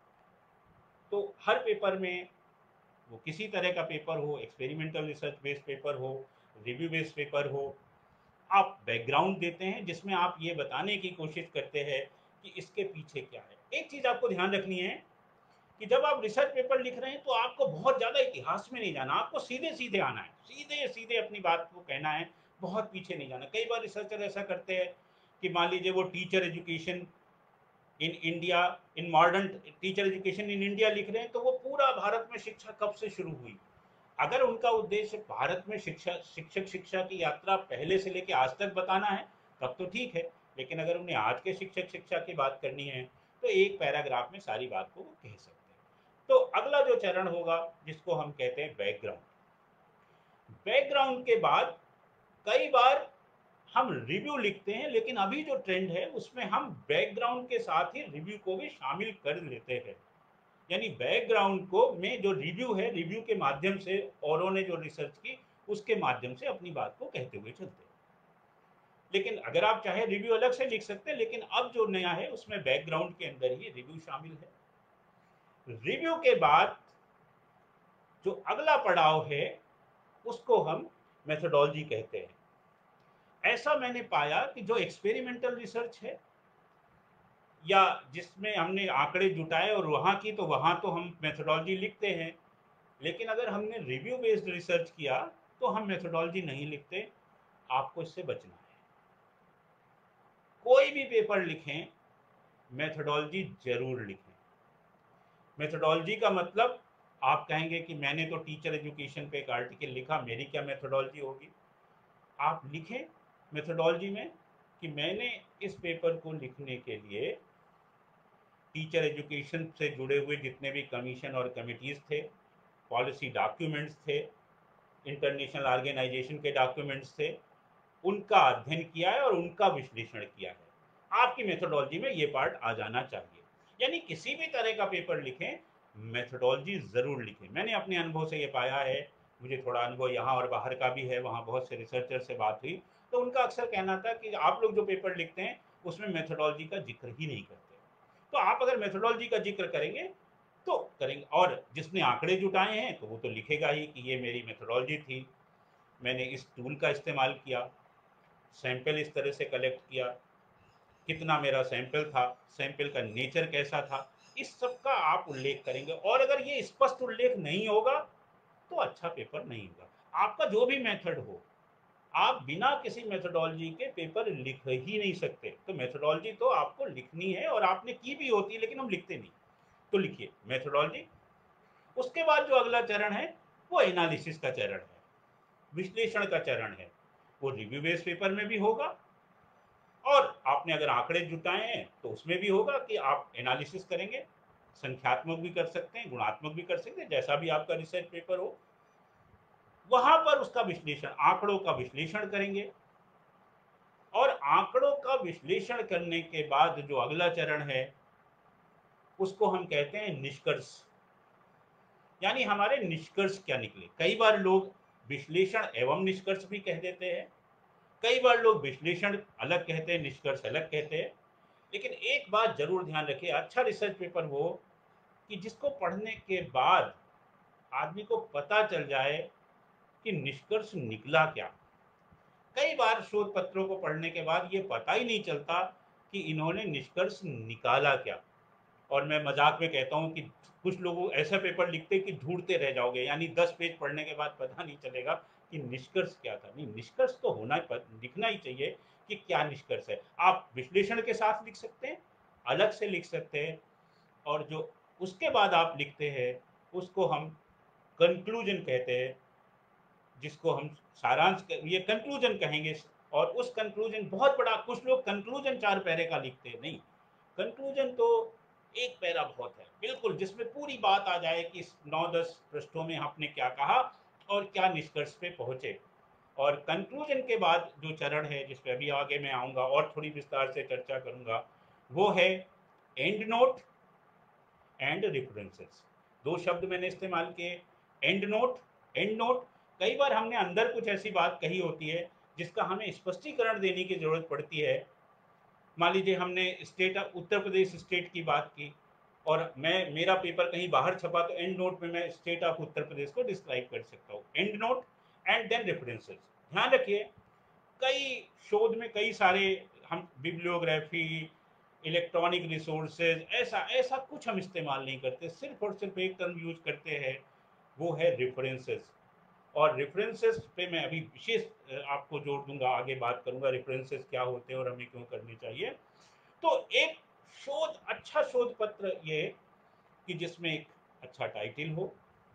तो हर पेपर में, वो किसी तरह का पेपर हो, एक्सपेरिमेंटल रिसर्च बेस्ड पेपर हो, रिव्यू बेस्ड पेपर हो, आप बैकग्राउंड देते हैं जिसमें आप ये बताने की कोशिश करते हैं कि इसके पीछे क्या है। एक चीज़ आपको ध्यान रखनी है कि जब आप रिसर्च पेपर लिख रहे हैं तो आपको बहुत ज़्यादा इतिहास में नहीं जाना, आपको सीधे सीधे आना है, सीधे सीधे अपनी बात को कहना है, बहुत पीछे नहीं जाना। कई बार रिसर्चर ऐसा करते हैं कि मान लीजिए वो teacher education in India, in modern teacher education in India लिख रहे हैं, तो वो पूरा भारत में शिक्षा कब से शुरू हुई। अगर उनका उद्देश्य भारत में शिक्षा की यात्रा पहले से लेकर आज तक बताना है तब तो ठीक है। लेकिन अगर उन्हें आज के शिक्षा की बात करनी है तो एक पैराग्राफ में सारी बात को वो कह सकते हैं। तो अगला जो चरण होगा जिसको हम कहते हैं बैकग्राउंड। बैकग्राउंड के बाद कई बार हम रिव्यू लिखते हैं, लेकिन अभी जो ट्रेंड है उसमें हम बैकग्राउंड के साथ ही रिव्यू को भी शामिल कर लेते हैं। यानी बैकग्राउंड को में जो रिव्यू है, रिव्यू के माध्यम से औरों ने जो रिसर्च की उसके माध्यम से अपनी बात को कहते हुए चलते हैं। लेकिन अगर आप चाहे रिव्यू अलग से लिख सकते हैं, लेकिन अब जो नया है उसमें बैकग्राउंड के अंदर ही रिव्यू शामिल है। रिव्यू के बाद जो अगला पड़ाव है उसको हम मेथोडोलॉजी कहते हैं। ऐसा मैंने पाया कि जो एक्सपेरिमेंटल रिसर्च है या जिसमें हमने आंकड़े जुटाए और वहाँ की, तो वहाँ तो हम मेथोडोलॉजी लिखते हैं। लेकिन अगर हमने रिव्यू बेस्ड रिसर्च किया तो हम मेथोडोलॉजी नहीं लिखते। आपको इससे बचना है। कोई भी पेपर लिखें, मेथोडोलॉजी जरूर लिखें। मेथोडोलॉजी का मतलब, आप कहेंगे कि मैंने तो टीचर एजुकेशन पे एक आर्टिकल लिखा, मेरी क्या मेथोडोलॉजी होगी। आप लिखें मेथोडोलॉजी में कि मैंने इस पेपर को लिखने के लिए टीचर एजुकेशन से जुड़े हुए जितने भी कमीशन और कमिटीज़ थे, पॉलिसी डॉक्यूमेंट्स थे, इंटरनेशनल ऑर्गेनाइजेशन के डॉक्यूमेंट्स थे, उनका अध्ययन किया है और उनका विश्लेषण किया है। आपकी मेथोडोलॉजी में ये पार्ट आ जाना चाहिए। यानी किसी भी तरह का पेपर लिखें, मेथोडोलॉजी ज़रूर लिखें। मैंने अपने अनुभव से ये पाया है, मुझे थोड़ा अनुभव यहाँ और बाहर का भी है, वहाँ बहुत से रिसर्चर से बात हुई तो उनका अक्सर कहना था कि आप लोग जो पेपर लिखते हैं उसमें मेथोडोलॉजी का जिक्र ही नहीं करते। तो आप अगर मेथोडोलॉजी का जिक्र करेंगे तो करेंगे। और जिसने आंकड़े जुटाए हैं तो वो तो लिखेगा ही कि ये मेरी मेथोडोलॉजी थी, मैंने इस टूल का इस्तेमाल किया, सैंपल इस तरह से कलेक्ट किया, कितना मेरा सैंपल था, सैंपल का नेचर कैसा था, इस सब का आप उल्लेख करेंगे। और अगर ये स्पष्ट उल्लेख नहीं होगा तो अच्छा पेपर नहीं होगा। आपका जो भी मेथड हो, आप बिना किसी मेथोडोलॉजी के पेपर लिख ही नहीं सकते। तो मेथोडोलॉजी तो आपको लिखनी है, और आपने की भी होती है लेकिन हम लिखते नहीं। तो लिखिए मेथोडोलॉजी। उसके बाद जो अगला चरण है वो एनालिसिस का चरण है, विश्लेषण का चरण है। वो रिव्यू बेस्ड पेपर में भी होगा, और आपने अगर आंकड़े जुटाए हैं तो उसमें भी होगा कि आप एनालिसिस करेंगे। संख्यात्मक भी कर सकते हैं, गुणात्मक भी कर सकते हैं, जैसा भी आपका रिसर्च पेपर हो, वहां पर उसका विश्लेषण, आंकड़ों का विश्लेषण करेंगे। और आंकड़ों का विश्लेषण करने के बाद जो अगला चरण है उसको हम कहते हैं निष्कर्ष। यानी हमारे निष्कर्ष क्या निकले। कई बार लोग विश्लेषण एवं निष्कर्ष भी कह देते हैं, कई बार लोग विश्लेषण अलग कहते हैं, निष्कर्ष अलग कहते हैं। लेकिन एक बात जरूर ध्यान रखिए, अच्छा रिसर्च पेपर वो कि जिसको पढ़ने के बाद आदमी को पता चल जाए कि निष्कर्ष निकला क्या। कई बार शोध पत्रों को पढ़ने के बाद ये पता ही नहीं चलता कि इन्होंने निष्कर्ष निकाला क्या। और मैं मजाक में कहता हूँ कि कुछ लोग ऐसा पेपर लिखते कि ढूंढते रह जाओगे, यानी 10 पेज पढ़ने के बाद पता नहीं चलेगा कि निष्कर्ष क्या था। नहीं, निष्कर्ष तो होना लिखना ही चाहिए कि क्या निष्कर्ष है। आप विश्लेषण के साथ लिख सकते हैं, अलग से लिख सकते हैं, और जो उसके बाद आप लिखते हैं उसको हम कंक्लूजन कहते हैं, जिसको हम सारांश ये कंक्लूजन कहेंगे। और उस कंक्लूजन बहुत बड़ा, कुछ लोग कंक्लूजन 4 पैरे का लिखते हैं। नहीं, कंक्लूजन तो एक पैरा बहुत है, बिल्कुल, जिसमें पूरी बात आ जाए कि 9-10 पृष्ठों में आपने क्या कहा और क्या निष्कर्ष पे पहुंचे। और कंक्लूजन के बाद जो चरण है जिस पे अभी आगे मैं आऊंगा और थोड़ी विस्तार से चर्चा करूंगा, वो है एंड नोट एंड रेफरेंसेस। दो शब्द मैंने इस्तेमाल किए, एंड नोट, एंड नोट। कई बार हमने अंदर कुछ ऐसी बात कही होती है जिसका हमें स्पष्टीकरण देने की जरूरत पड़ती है। मान लीजिए हमने स्टेट, उत्तर प्रदेश स्टेट की बात की, और मैं, मेरा पेपर कहीं बाहर छपा, तो एंड नोट में मैं स्टेट ऑफ उत्तर प्रदेश को डिस्क्राइब कर सकता हूँ। End note and then references. ध्यान रखिए, कई शोध में कई सारे हम बिब्लियोग्राफी, इलेक्ट्रॉनिक रिसोर्सेज, ऐसा ऐसा कुछ हम इस्तेमाल नहीं करते, सिर्फ और सिर्फ एक टर्म यूज करते हैं, वो है रेफरेंसेस। और रेफरेंसेस पे मैं अभी विशेष आपको जोड़ दूंगा, आगे बात करूंगा रेफरेंसेस क्या होते हैं और हमें क्यों करने चाहिए। तो एक शोध, अच्छा शोध पत्र ये कि जिसमें एक अच्छा टाइटल हो,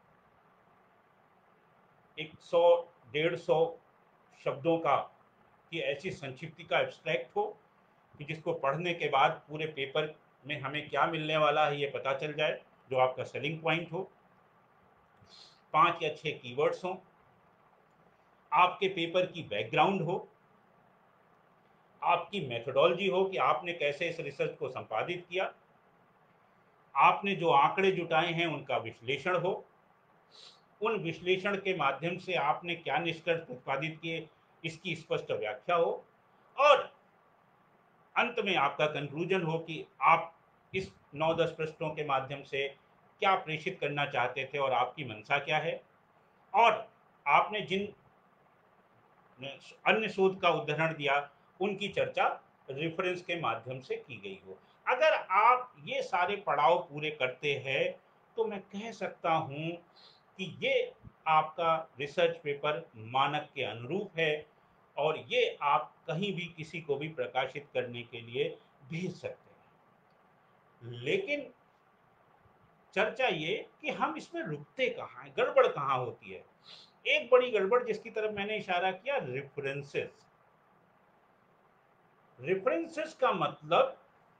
एक 100-150 शब्दों का कि ऐसी संक्षिप्ति का एब्स्ट्रैक्ट हो कि जिसको पढ़ने के बाद पूरे पेपर में हमें क्या मिलने वाला है ये पता चल जाए, जो आपका सेलिंग पॉइंट हो। 5 या 6 कीवर्ड्स हों, आपके पेपर की बैकग्राउंड हो, आपकी मेथोडोलॉजी हो कि आपने कैसे इस रिसर्च को संपादित किया, आपने जो आंकड़े जुटाए हैं उनका विश्लेषण हो, उन विश्लेषण के माध्यम से आपने क्या निष्कर्ष उत्पादित किए इसकी स्पष्ट व्याख्या हो, और अंत में आपका कंक्लूजन हो कि आप इस 9-10 पृष्ठों के माध्यम से क्या प्रेषित करना चाहते थे और आपकी मंशा क्या है, और आपने जिन अन्य शोध का उदाहरण दिया उनकी चर्चा रेफरेंस के माध्यम से की गई हो। अगर आप ये सारे पड़ाव पूरे करते हैं तो मैं कह सकता हूं कि ये आपका रिसर्च पेपर मानक के अनुरूप है, और ये आप कहीं भी किसी को भी प्रकाशित करने के लिए भेज सकते हैं। लेकिन चर्चा ये कि हम इसमें रुकते कहाँ हैं, गड़बड़ कहाँ होती है। एक बड़ी गड़बड़ जिसकी तरफ मैंने इशारा किया, रेफरेंसेस। रेफरेंसेस का मतलब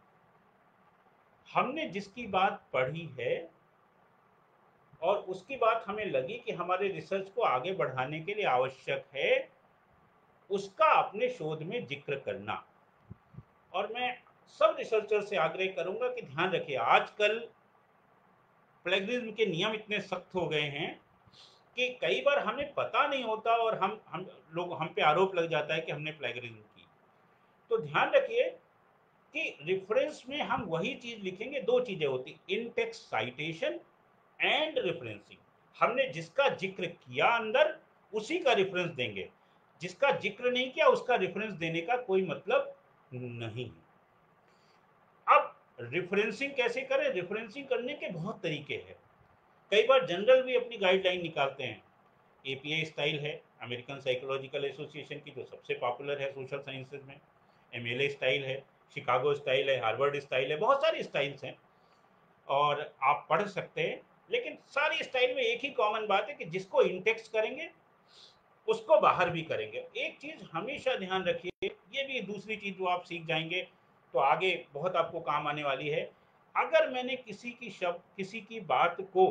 हमने जिसकी बात पढ़ी है और उसकी बात हमें लगी कि हमारे रिसर्च को आगे बढ़ाने के लिए आवश्यक है, उसका अपने शोध में जिक्र करना। और मैं सब रिसर्चर से आग्रह करूंगा कि ध्यान रखिए, आजकल प्लेगरिज्म के नियम इतने सख्त हो गए हैं कि कई बार हमें पता नहीं होता और हम लोग, हम पे आरोप लग जाता है कि हमने प्लेगरिज्म की। तो ध्यान रखिए कि रेफरेंस में हम वही चीज लिखेंगे, दो चीजें होती, in text citation and referencing. हमने जिसका जिक्र किया अंदर उसी का रेफरेंस देंगे, जिसका जिक्र नहीं किया उसका रेफरेंस देने का कोई मतलब नहीं। अब रेफरेंसिंग कैसे करें? रेफरेंसिंग करने के बहुत तरीके हैं। कई बार जनरल भी अपनी गाइडलाइन निकालते हैं। एपीआई स्टाइल है अमेरिकन साइकोलॉजिकल एसोसिएशन की, जो सबसे पॉपुलर है सोशल साइंसेज में। एमएलए स्टाइल है, शिकागो स्टाइल है, हार्वर्ड स्टाइल है, बहुत सारी स्टाइल्स हैं और आप पढ़ सकते हैं। लेकिन सारी स्टाइल में एक ही कॉमन बात है कि जिसको इंटेक्स करेंगे उसको बाहर भी करेंगे। एक चीज हमेशा ध्यान रखिए, ये भी दूसरी चीज जो आप सीख जाएंगे तो आगे बहुत आपको काम आने वाली है। अगर मैंने किसी की शब्द, किसी की बात को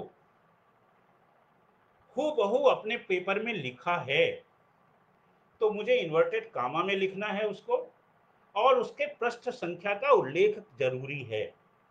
हूबहू अपने पेपर में लिखा है तो मुझे इन्वर्टेड कामा में लिखना है उसको, और उसके पृष्ठ संख्या का उल्लेख जरूरी है।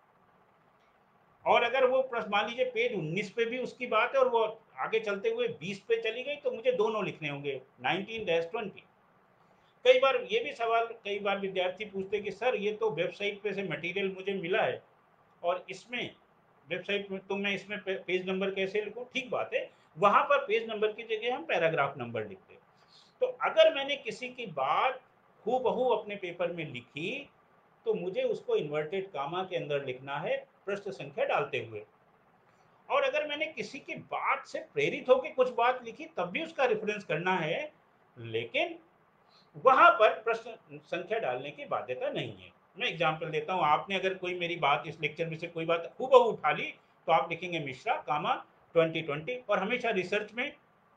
और अगर वो प्रश्न मान लीजिए पेज 19 पे भी उसकी बात है और वो आगे चलते हुए 20 पे चली गई, तो मुझे दोनों लिखने होंगे 19-20। कई बार ये भी सवाल कई बार विद्यार्थी पूछते कि सर ये तो वेबसाइट पे से मटेरियल मुझे मिला है और इसमें वेबसाइट में तो मैं इसमें पेज नंबर कैसे लिखूं? ठीक बात है, वहां पर पेज नंबर की जगह हम पैराग्राफ नंबर लिखते हैं। तो अगर मैंने किसी की बात हूबहू अपने पेपर में लिखी तो मुझे उसको इन्वर्टेड कामा के अंदर लिखना है पृष्ठ संख्या डालते हुए। और अगर मैंने किसी की बात से प्रेरित होकर कुछ बात लिखी तब भी उसका रेफरेंस करना है, लेकिन वहां पर प्रश्न संख्या डालने की बाध्यता नहीं है। मैं एग्जांपल देता हूं, आपने अगर कोई मेरी बात इस लेक्चर में से कोई बात हूबहू उठा ली तो आप लिखेंगे मिश्रा कामा 2020, और हमेशा रिसर्च में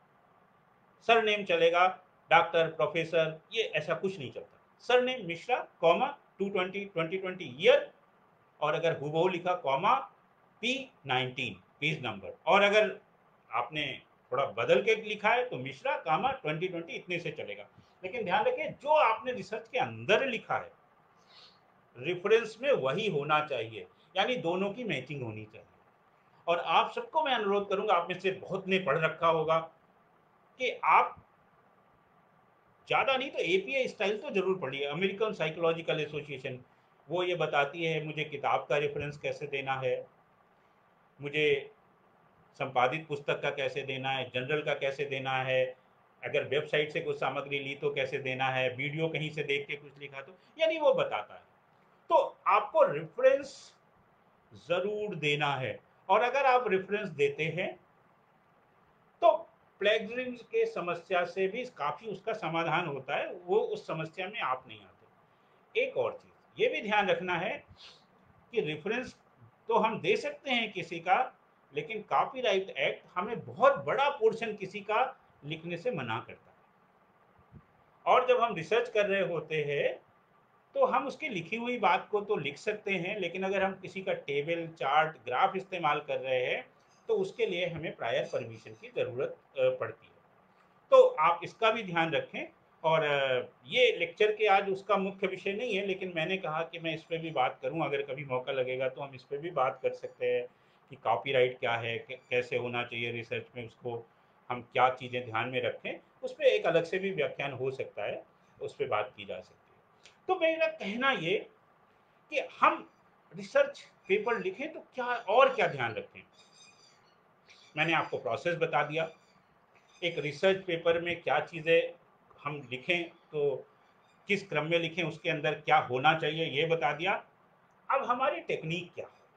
सरनेम चलेगा, डॉक्टर, प्रोफेसर, ये ऐसा कुछ नहीं चलता। सरनेम मिश्रा कॉमा 2020 ईयर, और अगर हूबहू लिखा कॉमा P19 पेज नंबर, और अगर आपने थोड़ा बदल के लिखा है तो मिश्रा कामा 2020 इतने से चलेगा। लेकिन ध्यान रखें जो आपने रिसर्च के अंदर लिखा है रेफरेंस में वही होना चाहिए, यानी दोनों की मैचिंग होनी चाहिए। और आप सबको मैं अनुरोध करूंगा, आप में से बहुत ने पढ़ रखा होगा, कि आप ज़्यादा नहीं तो एपीआई स्टाइल तो जरूर पढ़िए। अमेरिकन साइकोलॉजिकल एसोसिएशन वो ये बताती है मुझे किताब का रेफरेंस कैसे देना है, मुझे संपादित पुस्तक का कैसे देना है, जनरल का कैसे देना है, अगर वेबसाइट से कुछ सामग्री ली तो कैसे देना है, वीडियो कहीं से देख के कुछ लिखा तो, यानी वो बताता है। तो आपको रेफरेंस जरूर देना है। और अगर आप रेफरेंस देते हैं तो प्लेगरिज्म के समस्या से भी काफी उसका समाधान होता है, वो उस समस्या में आप नहीं आते। एक और चीज ये भी ध्यान रखना है कि रेफरेंस तो हम दे सकते हैं किसी का, लेकिन कॉपीराइट एक्ट हमें बहुत बड़ा पोर्शन किसी का लिखने से मना करता है। और जब हम रिसर्च कर रहे होते हैं तो हम उसकी लिखी हुई बात को तो लिख सकते हैं, लेकिन अगर हम किसी का टेबल, चार्ट, ग्राफ इस्तेमाल कर रहे हैं तो उसके लिए हमें प्रायर परमिशन की ज़रूरत पड़ती है। तो आप इसका भी ध्यान रखें। और ये लेक्चर के आज उसका मुख्य विषय नहीं है, लेकिन मैंने कहा कि मैं इस पर भी बात करूं, अगर कभी मौका लगेगा तो हम इस पर भी बात कर सकते हैं कि कॉपीराइट क्या है, कैसे होना चाहिए रिसर्च में, उसको हम क्या चीज़ें ध्यान में रखें, उस पर एक अलग से भी व्याख्यान हो सकता है, उस पर बात की जा सकती है। तो मेरा कहना ये कि हम रिसर्च पेपर लिखें तो क्या और क्या ध्यान रखें। मैंने आपको प्रोसेस बता दिया, एक रिसर्च पेपर में क्या चीज़ें हम लिखें तो किस क्रम में लिखें, उसके अंदर क्या होना चाहिए ये बता दिया। अब हमारी टेक्निक क्या है?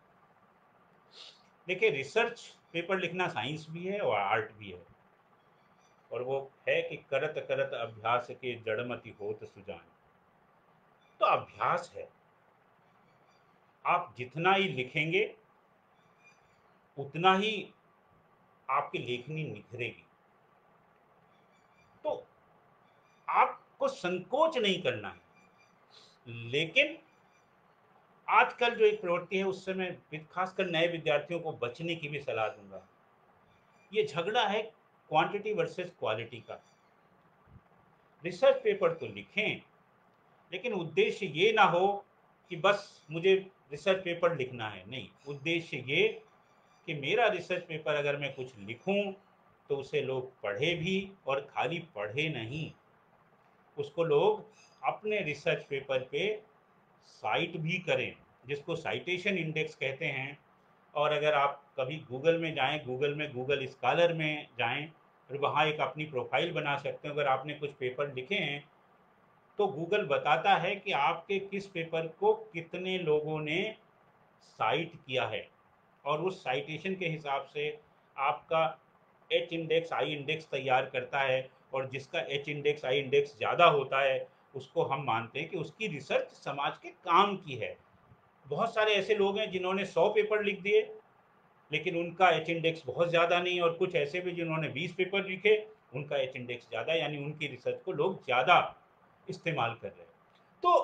देखिए, रिसर्च पेपर लिखना साइंस भी है और आर्ट भी है, और वो है कि करत करत अभ्यास के जड़मति होत सुजान। तो अभ्यास है, आप जितना ही लिखेंगे उतना ही आपकी लेखनी निखरेगी। तो आपको संकोच नहीं करना है, लेकिन आजकल जो एक प्रवृत्ति है उससे मैं खासकर नए विद्यार्थियों को बचने की भी सलाह दूंगा। ये झगड़ा है क्वांटिटी वर्सेस क्वालिटी का। रिसर्च पेपर तो लिखें, लेकिन उद्देश्य ये ना हो कि बस मुझे रिसर्च पेपर लिखना है। नहीं, उद्देश्य ये कि मेरा रिसर्च पेपर अगर मैं कुछ लिखूं तो उसे लोग पढ़े भी, और खाली पढ़े नहीं, उसको लोग अपने रिसर्च पेपर पे साइट भी करें, जिसको साइटेशन इंडेक्स कहते हैं। और अगर आप कभी गूगल में जाएं, गूगल में गूगल स्कॉलर में जाएं और वहाँ एक अपनी प्रोफाइल बना सकते हैं। अगर आपने कुछ पेपर लिखे हैं तो गूगल बताता है कि आपके किस पेपर को कितने लोगों ने साइट किया है, और उस साइटेशन के हिसाब से आपका एच इंडेक्स आई इंडेक्स तैयार करता है। और जिसका एच इंडेक्स आई इंडेक्स ज़्यादा होता है उसको हम मानते हैं कि उसकी रिसर्च समाज के काम की है। बहुत सारे ऐसे लोग हैं जिन्होंने 100 पेपर लिख दिए लेकिन उनका एच इंडेक्स बहुत ज़्यादा नहीं, और कुछ ऐसे भी जिन्होंने 20 पेपर लिखे उनका एच इंडेक्स ज़्यादा, यानी उनकी रिसर्च को लोग ज़्यादा इस्तेमाल कर रहे हैं। तो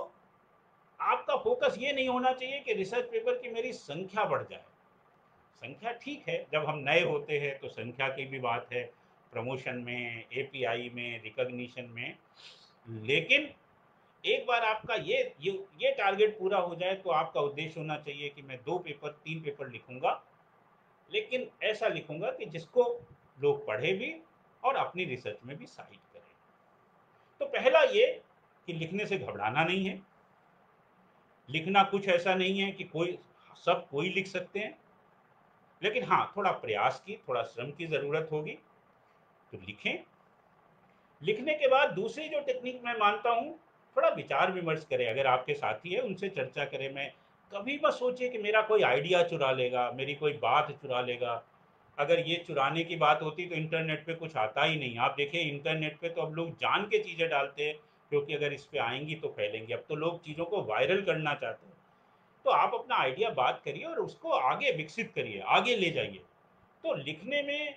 आपका फोकस ये नहीं होना चाहिए कि रिसर्च पेपर की मेरी संख्या बढ़ जाए। संख्या ठीक है, जब हम नए होते हैं तो संख्या की भी बात है, प्रमोशन में, एपीआई में, रिकॉग्निशन में। लेकिन एक बार आपका ये टारगेट पूरा हो जाए तो आपका उद्देश्य होना चाहिए कि मैं 2 पेपर 3 पेपर लिखूंगा, लेकिन ऐसा लिखूंगा कि जिसको लोग पढ़े भी और अपनी रिसर्च में भी साइट करें। तो पहला ये कि लिखने से घबराना नहीं है। लिखना कुछ ऐसा नहीं है कि कोई लिख सकते हैं, लेकिन हाँ, थोड़ा प्रयास की, थोड़ा श्रम की ज़रूरत होगी। तो लिखें। लिखने के बाद दूसरी जो टेक्निक मैं मानता हूँ, थोड़ा विचार विमर्श करें। अगर आपके साथी है उनसे चर्चा करें। मैं कभी मत सोचिए कि मेरा कोई आइडिया चुरा लेगा, मेरी कोई बात चुरा लेगा। अगर ये चुराने की बात होती तो इंटरनेट पे कुछ आता ही नहीं। आप देखिए इंटरनेट पे तो अब लोग जान के चीज़ें डालते हैं क्योंकि अगर इस पे आएंगी तो फैलेंगी। अब तो लोग चीज़ों को वायरल करना चाहते हैं। तो आप अपना आइडिया बात करिए और उसको आगे विकसित करिए, आगे ले जाइए। तो लिखने में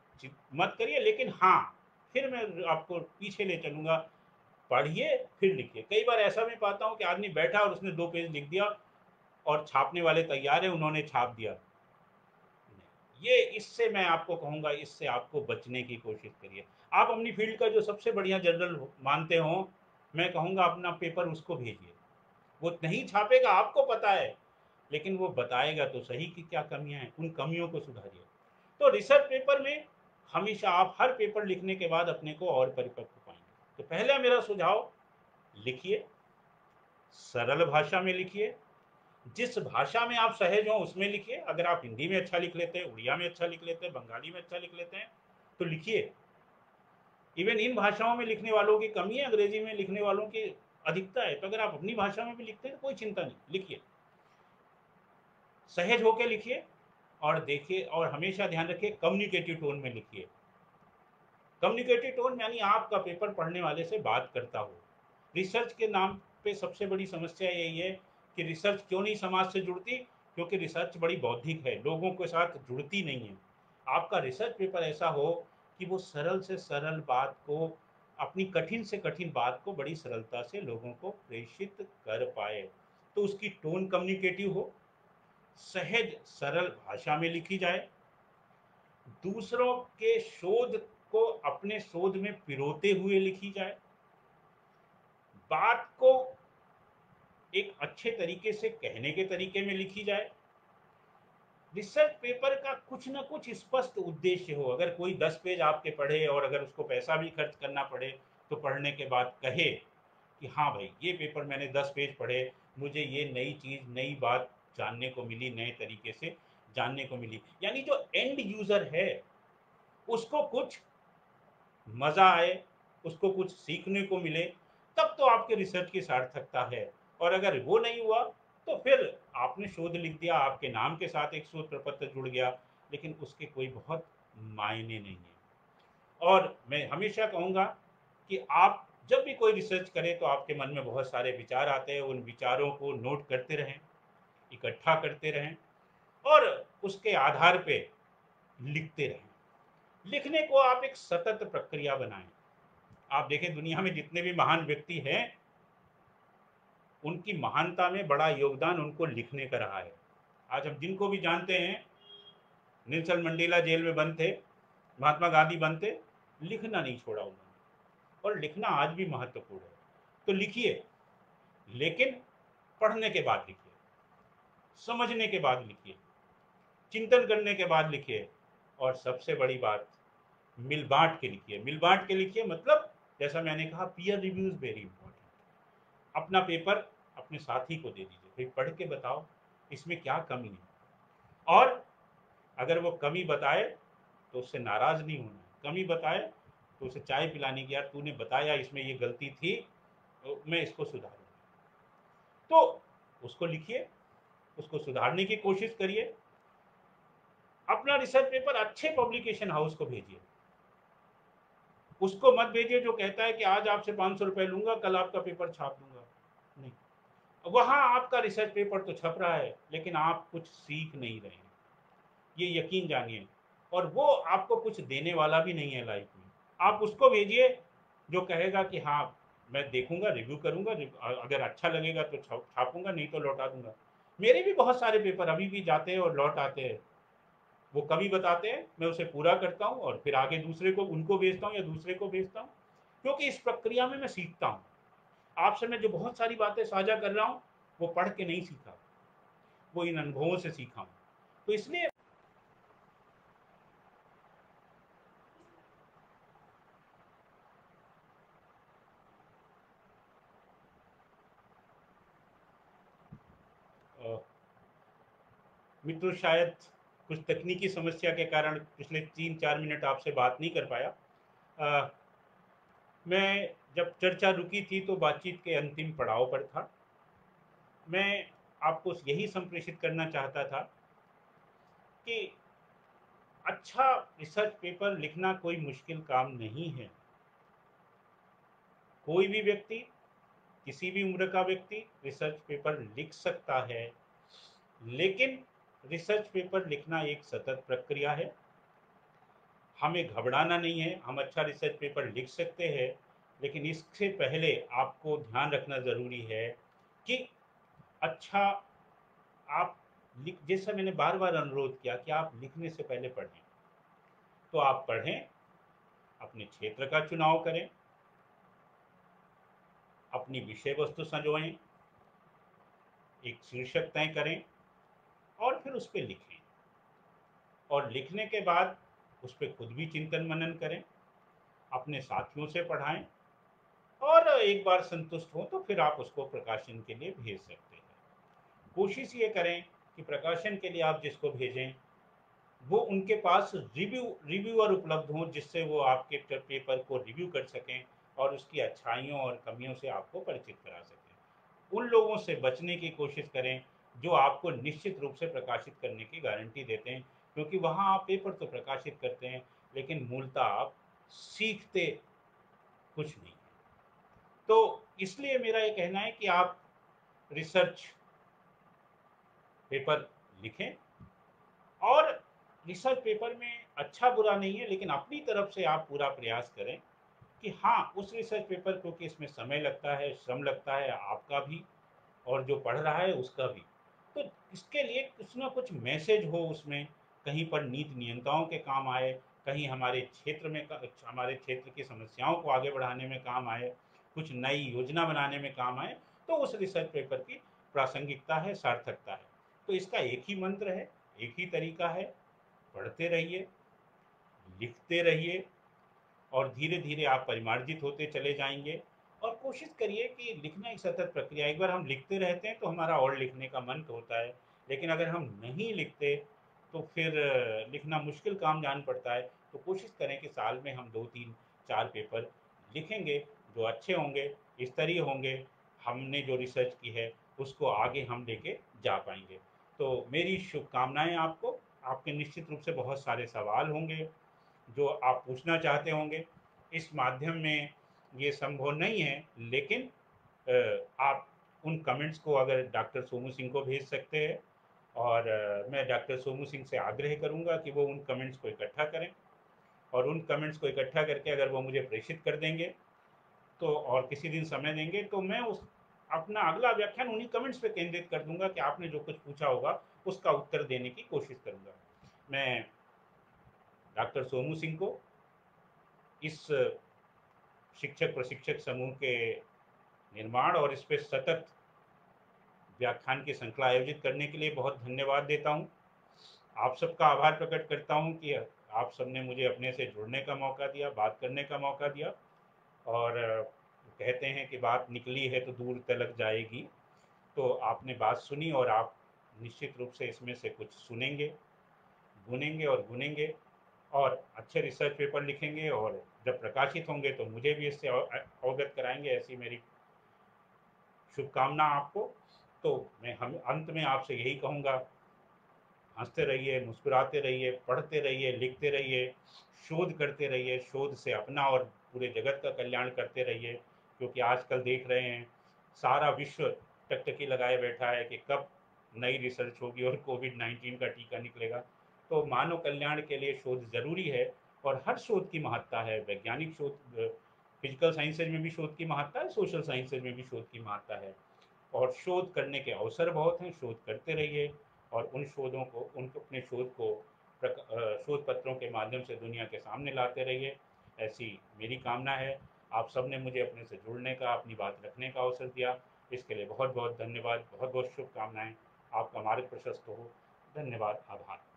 मत करिए, लेकिन हाँ, फिर मैं आपको पीछे ले चलूँगा। पढ़िए फिर लिखिए। कई बार ऐसा मैं पाता हूँ कि आदमी बैठा और उसने 2 पेज लिख दिया और छापने वाले तैयार है, उन्होंने छाप दिया। ये इससे मैं आपको कहूँगा, इससे आपको बचने की कोशिश करिए। आप अपनी फील्ड का जो सबसे बढ़िया जर्नल मानते हो, मैं कहूँगा अपना पेपर उसको भेजिए। वो नहीं छापेगा, आपको पता है, लेकिन वो बताएगा तो सही कि क्या कमियां हैं, उन कमियों को सुधारिए। तो रिसर्च पेपर में हमेशा आप हर पेपर लिखने के बाद अपने को और परिपक्व पाएंगे। तो पहला मेरा सुझाव, लिखिए, सरल भाषा में लिखिए। जिस भाषा में आप सहज हो उसमें लिखिए। अगर आप हिंदी में अच्छा लिख लेते हैं, उड़िया में अच्छा लिख लेते हैं, बंगाली में अच्छा लिख लेते हैं तो लिखिए। इवन इन भाषाओं में लिखने वालों की कमी है, अंग्रेजी में लिखने वालों की अधिकता है। तो अगर आप अपनी भाषा में भी लिखते हैं तो कोई चिंता नहीं, लिखिए, सहज होकर लिखिए। और देखिए, और हमेशा ध्यान रखिए कम्युनिकेटिव टोन में लिखिए। कम्युनिकेटिव टोन यानी आपका पेपर पढ़ने वाले से बात करता हो। रिसर्च के नाम पे सबसे बड़ी समस्या यही है कि रिसर्च क्यों नहीं समाज से जुड़ती, क्योंकि रिसर्च बड़ी बौद्धिक है, लोगों के साथ जुड़ती नहीं है। आपका रिसर्च पेपर ऐसा हो कि वो सरल से सरल बात को, अपनी कठिन से कठिन बात को बड़ी सरलता से लोगों को प्रेषित कर पाए। तो उसकी टोन कम्युनिकेटिव हो, सहज सरल भाषा में लिखी जाए, दूसरों के शोध को अपने शोध में पिरोते हुए लिखी जाए, बात को एक अच्छे तरीके से कहने के तरीके में लिखी जाए। रिसर्च पेपर का कुछ ना कुछ स्पष्ट उद्देश्य हो। अगर कोई 10 पेज आपके पढ़े और अगर उसको पैसा भी खर्च करना पड़े तो पढ़ने के बाद कहे कि हाँ भाई, ये पेपर मैंने 10 पेज पढ़े, मुझे ये नई चीज़, नई बात जानने को मिली, नए तरीके से जानने को मिली। यानी जो एंड यूज़र है उसको कुछ मज़ा आए, उसको कुछ सीखने को मिले, तब तो आपके रिसर्च की सार्थकता है। और अगर वो नहीं हुआ तो फिर आपने शोध लिख दिया, आपके नाम के साथ एक शोध प्रपत्र जुड़ गया, लेकिन उसके कोई बहुत मायने नहीं है। और मैं हमेशा कहूँगा कि आप जब भी कोई रिसर्च करें तो आपके मन में बहुत सारे विचार आते हैं, उन विचारों को नोट करते रहें, इकट्ठा करते रहें और उसके आधार पे लिखते रहें। लिखने को आप एक सतत प्रक्रिया बनाएं। आप देखें दुनिया में जितने भी महान व्यक्ति हैं, उनकी महानता में बड़ा योगदान उनको लिखने का रहा है। आज हम जिनको भी जानते हैं, नेल्सन मंडेला जेल में बंद थे, महात्मा गांधी बंद थे, लिखना नहीं छोड़ा उन्होंने। और लिखना आज भी महत्वपूर्ण है। तो लिखिए, लेकिन पढ़ने के बाद लिखिए, समझने के बाद लिखिए, चिंतन करने के बाद लिखिए। और सबसे बड़ी बात, मिल बांट के लिखिए। मिल बांट के लिखिए मतलब, जैसा मैंने कहा, पीयर रिव्यूज वेरी इंपॉर्टेंट। अपना पेपर अपने अपने साथी को दे दीजिए, भाई पढ़ के बताओ इसमें क्या कमी है। और अगर वो कमी बताए तो उससे नाराज़ नहीं होना है, कमी बताए तो उसे चाय पिलानी कि यार तूने बताया इसमें ये गलती थी, तो मैं इसको सुधारूंगा। तो उसको लिखिए, उसको सुधारने की कोशिश करिए। अपना रिसर्च पेपर अच्छे पब्लिकेशन हाउस को भेजिए। उसको मत भेजिए जो कहता है कि आज आपसे 500 रुपए लूंगा, कल आपका पेपर छाप दूंगा। नहीं, वहां आपका रिसर्च पेपर तो छप रहा है लेकिन आप कुछ सीख नहीं रहे हैं, ये यकीन जानिए। और वो आपको कुछ देने वाला भी नहीं है लाइफ में। आप उसको भेजिए जो कहेगा कि हाँ मैं देखूंगा, रिव्यू करूंगा, अगर अच्छा लगेगा तो छापूंगा, नहीं तो लौटा दूंगा। मेरे भी बहुत सारे पेपर अभी भी जाते हैं और लौट आते हैं। वो कभी बताते हैं, मैं उसे पूरा करता हूँ और फिर आगे दूसरे को उनको भेजता हूँ या दूसरे को भेजता हूँ, क्योंकि इस प्रक्रिया में मैं सीखता हूँ। आपसे मैं जो बहुत सारी बातें साझा कर रहा हूँ वो पढ़ के नहीं सीखा, वो इन अनुभवों से सीखा हूँ। तो इसलिए मित्रों, शायद कुछ तकनीकी समस्या के कारण पिछले 3-4 मिनट आपसे बात नहीं कर पाया। अ, मैं जब चर्चा रुकी थी तो बातचीत के अंतिम पड़ाव पर था। मैं आपको यही संप्रेषित करना चाहता था कि अच्छा रिसर्च पेपर लिखना कोई मुश्किल काम नहीं है। कोई भी व्यक्ति, किसी भी उम्र का व्यक्ति रिसर्च पेपर लिख सकता है, लेकिन रिसर्च पेपर लिखना एक सतत प्रक्रिया है। हमें घबराना नहीं है, हम अच्छा रिसर्च पेपर लिख सकते हैं, लेकिन इससे पहले आपको ध्यान रखना ज़रूरी है कि अच्छा आप लिख, जैसा मैंने बार बार अनुरोध किया कि आप लिखने से पहले पढ़ें। तो आप पढ़ें, अपने क्षेत्र का चुनाव करें, अपनी विषय वस्तु संजोएं, एक शीर्षक तय करें और फिर उस पर लिखें। और लिखने के बाद उस पर खुद भी चिंतन मनन करें, अपने साथियों से पढ़ाएं, और एक बार संतुष्ट हो तो फिर आप उसको प्रकाशन के लिए भेज सकते हैं। कोशिश ये करें कि प्रकाशन के लिए आप जिसको भेजें वो उनके पास रिव्यूअर उपलब्ध हों, जिससे वो आपके पेपर को रिव्यू कर सकें और उसकी अच्छाइयों और कमियों से आपको परिचित करा सकें। उन लोगों से बचने की कोशिश करें जो आपको निश्चित रूप से प्रकाशित करने की गारंटी देते हैं, क्योंकि वहाँ आप पेपर तो प्रकाशित करते हैं लेकिन मूलतः आप सीखते कुछ नहीं। तो इसलिए मेरा ये कहना है कि आप रिसर्च पेपर लिखें, और रिसर्च पेपर में अच्छा बुरा नहीं है, लेकिन अपनी तरफ से आप पूरा प्रयास करें कि हाँ उस रिसर्च पेपर, क्योंकि इसमें समय लगता है, श्रम लगता है आपका भी और जो पढ़ रहा है उसका भी। तो इसके लिए कुछ ना कुछ मैसेज हो उसमें, कहीं पर नीति नियंताओं के काम आए, कहीं हमारे क्षेत्र में हमारे क्षेत्र की समस्याओं को आगे बढ़ाने में काम आए, कुछ नई योजना बनाने में काम आए, तो उस रिसर्च पेपर की प्रासंगिकता है, सार्थकता है। तो इसका एक ही मंत्र है, एक ही तरीका है, पढ़ते रहिए, लिखते रहिए, और धीरे धीरे आप परिमार्जित होते चले जाएंगे। और कोशिश करिए कि लिखना एक सतत प्रक्रिया, एक बार हम लिखते रहते हैं तो हमारा और लिखने का मन होता है, लेकिन अगर हम नहीं लिखते तो फिर लिखना मुश्किल काम जान पड़ता है। तो कोशिश करें कि साल में हम 2-3-4 पेपर लिखेंगे जो अच्छे होंगे, स्तरीय होंगे, हमने जो रिसर्च की है उसको आगे हम लेके जा पाएंगे। तो मेरी शुभकामनाएं आपको। आपके निश्चित रूप से बहुत सारे सवाल होंगे जो आप पूछना चाहते होंगे। इस माध्यम में ये संभव नहीं है, लेकिन आप उन कमेंट्स को अगर डॉक्टर सोमू सिंह को भेज सकते हैं, और मैं डॉक्टर सोमू सिंह से आग्रह करूंगा कि वो उन कमेंट्स को इकट्ठा करें, और उन कमेंट्स को इकट्ठा करके अगर वो मुझे प्रेषित कर देंगे तो, और किसी दिन समय देंगे तो मैं उस अपना अगला व्याख्यान उन्हीं कमेंट्स पे केंद्रित कर दूंगा कि आपने जो कुछ पूछा होगा उसका उत्तर देने की कोशिश करूंगा। मैं डॉक्टर सोमू सिंह को इस शिक्षक प्रशिक्षक समूह के निर्माण और इस पे सतत व्याख्यान की श्रृंखला आयोजित करने के लिए बहुत धन्यवाद देता हूँ। आप सबका आभार प्रकट करता हूँ कि आप सबने मुझे अपने से जुड़ने का मौका दिया, बात करने का मौका दिया, और कहते हैं कि बात निकली है तो दूर तलक जाएगी। तो आपने बात सुनी और आप निश्चित रूप से इसमें से कुछ सुनेंगे, बुनेंगे और बुनेंगे और अच्छे रिसर्च पेपर लिखेंगे और जब प्रकाशित होंगे तो मुझे भी इससे अवगत कराएंगे। ऐसी मेरी शुभकामना आपको। तो मैं हम अंत में आपसे यही कहूँगा, हंसते रहिए, मुस्कुराते रहिए, पढ़ते रहिए, लिखते रहिए, शोध करते रहिए, शोध से अपना और पूरे जगत का कल्याण करते रहिए। क्योंकि आजकल देख रहे हैं सारा विश्व टकटकी लगाए बैठा है कि कब नई रिसर्च होगी और कोविड-19 का टीका निकलेगा। तो मानव कल्याण के लिए शोध ज़रूरी है और हर शोध की महत्ता है। वैज्ञानिक शोध, फिजिकल साइंसेज में भी शोध की महत्ता है, सोशल साइंसेज में भी शोध की महत्ता है और शोध करने के अवसर बहुत हैं। शोध करते रहिए और उन शोधों को, उनको अपने शोध को शोध पत्रों के माध्यम से दुनिया के सामने लाते रहिए, ऐसी मेरी कामना है। आप सब ने मुझे अपने से जुड़ने का, अपनी बात रखने का अवसर दिया, इसके लिए बहुत बहुत धन्यवाद, बहुत बहुत शुभकामनाएं। आपका मार्ग प्रशस्त हो। धन्यवाद, आभार।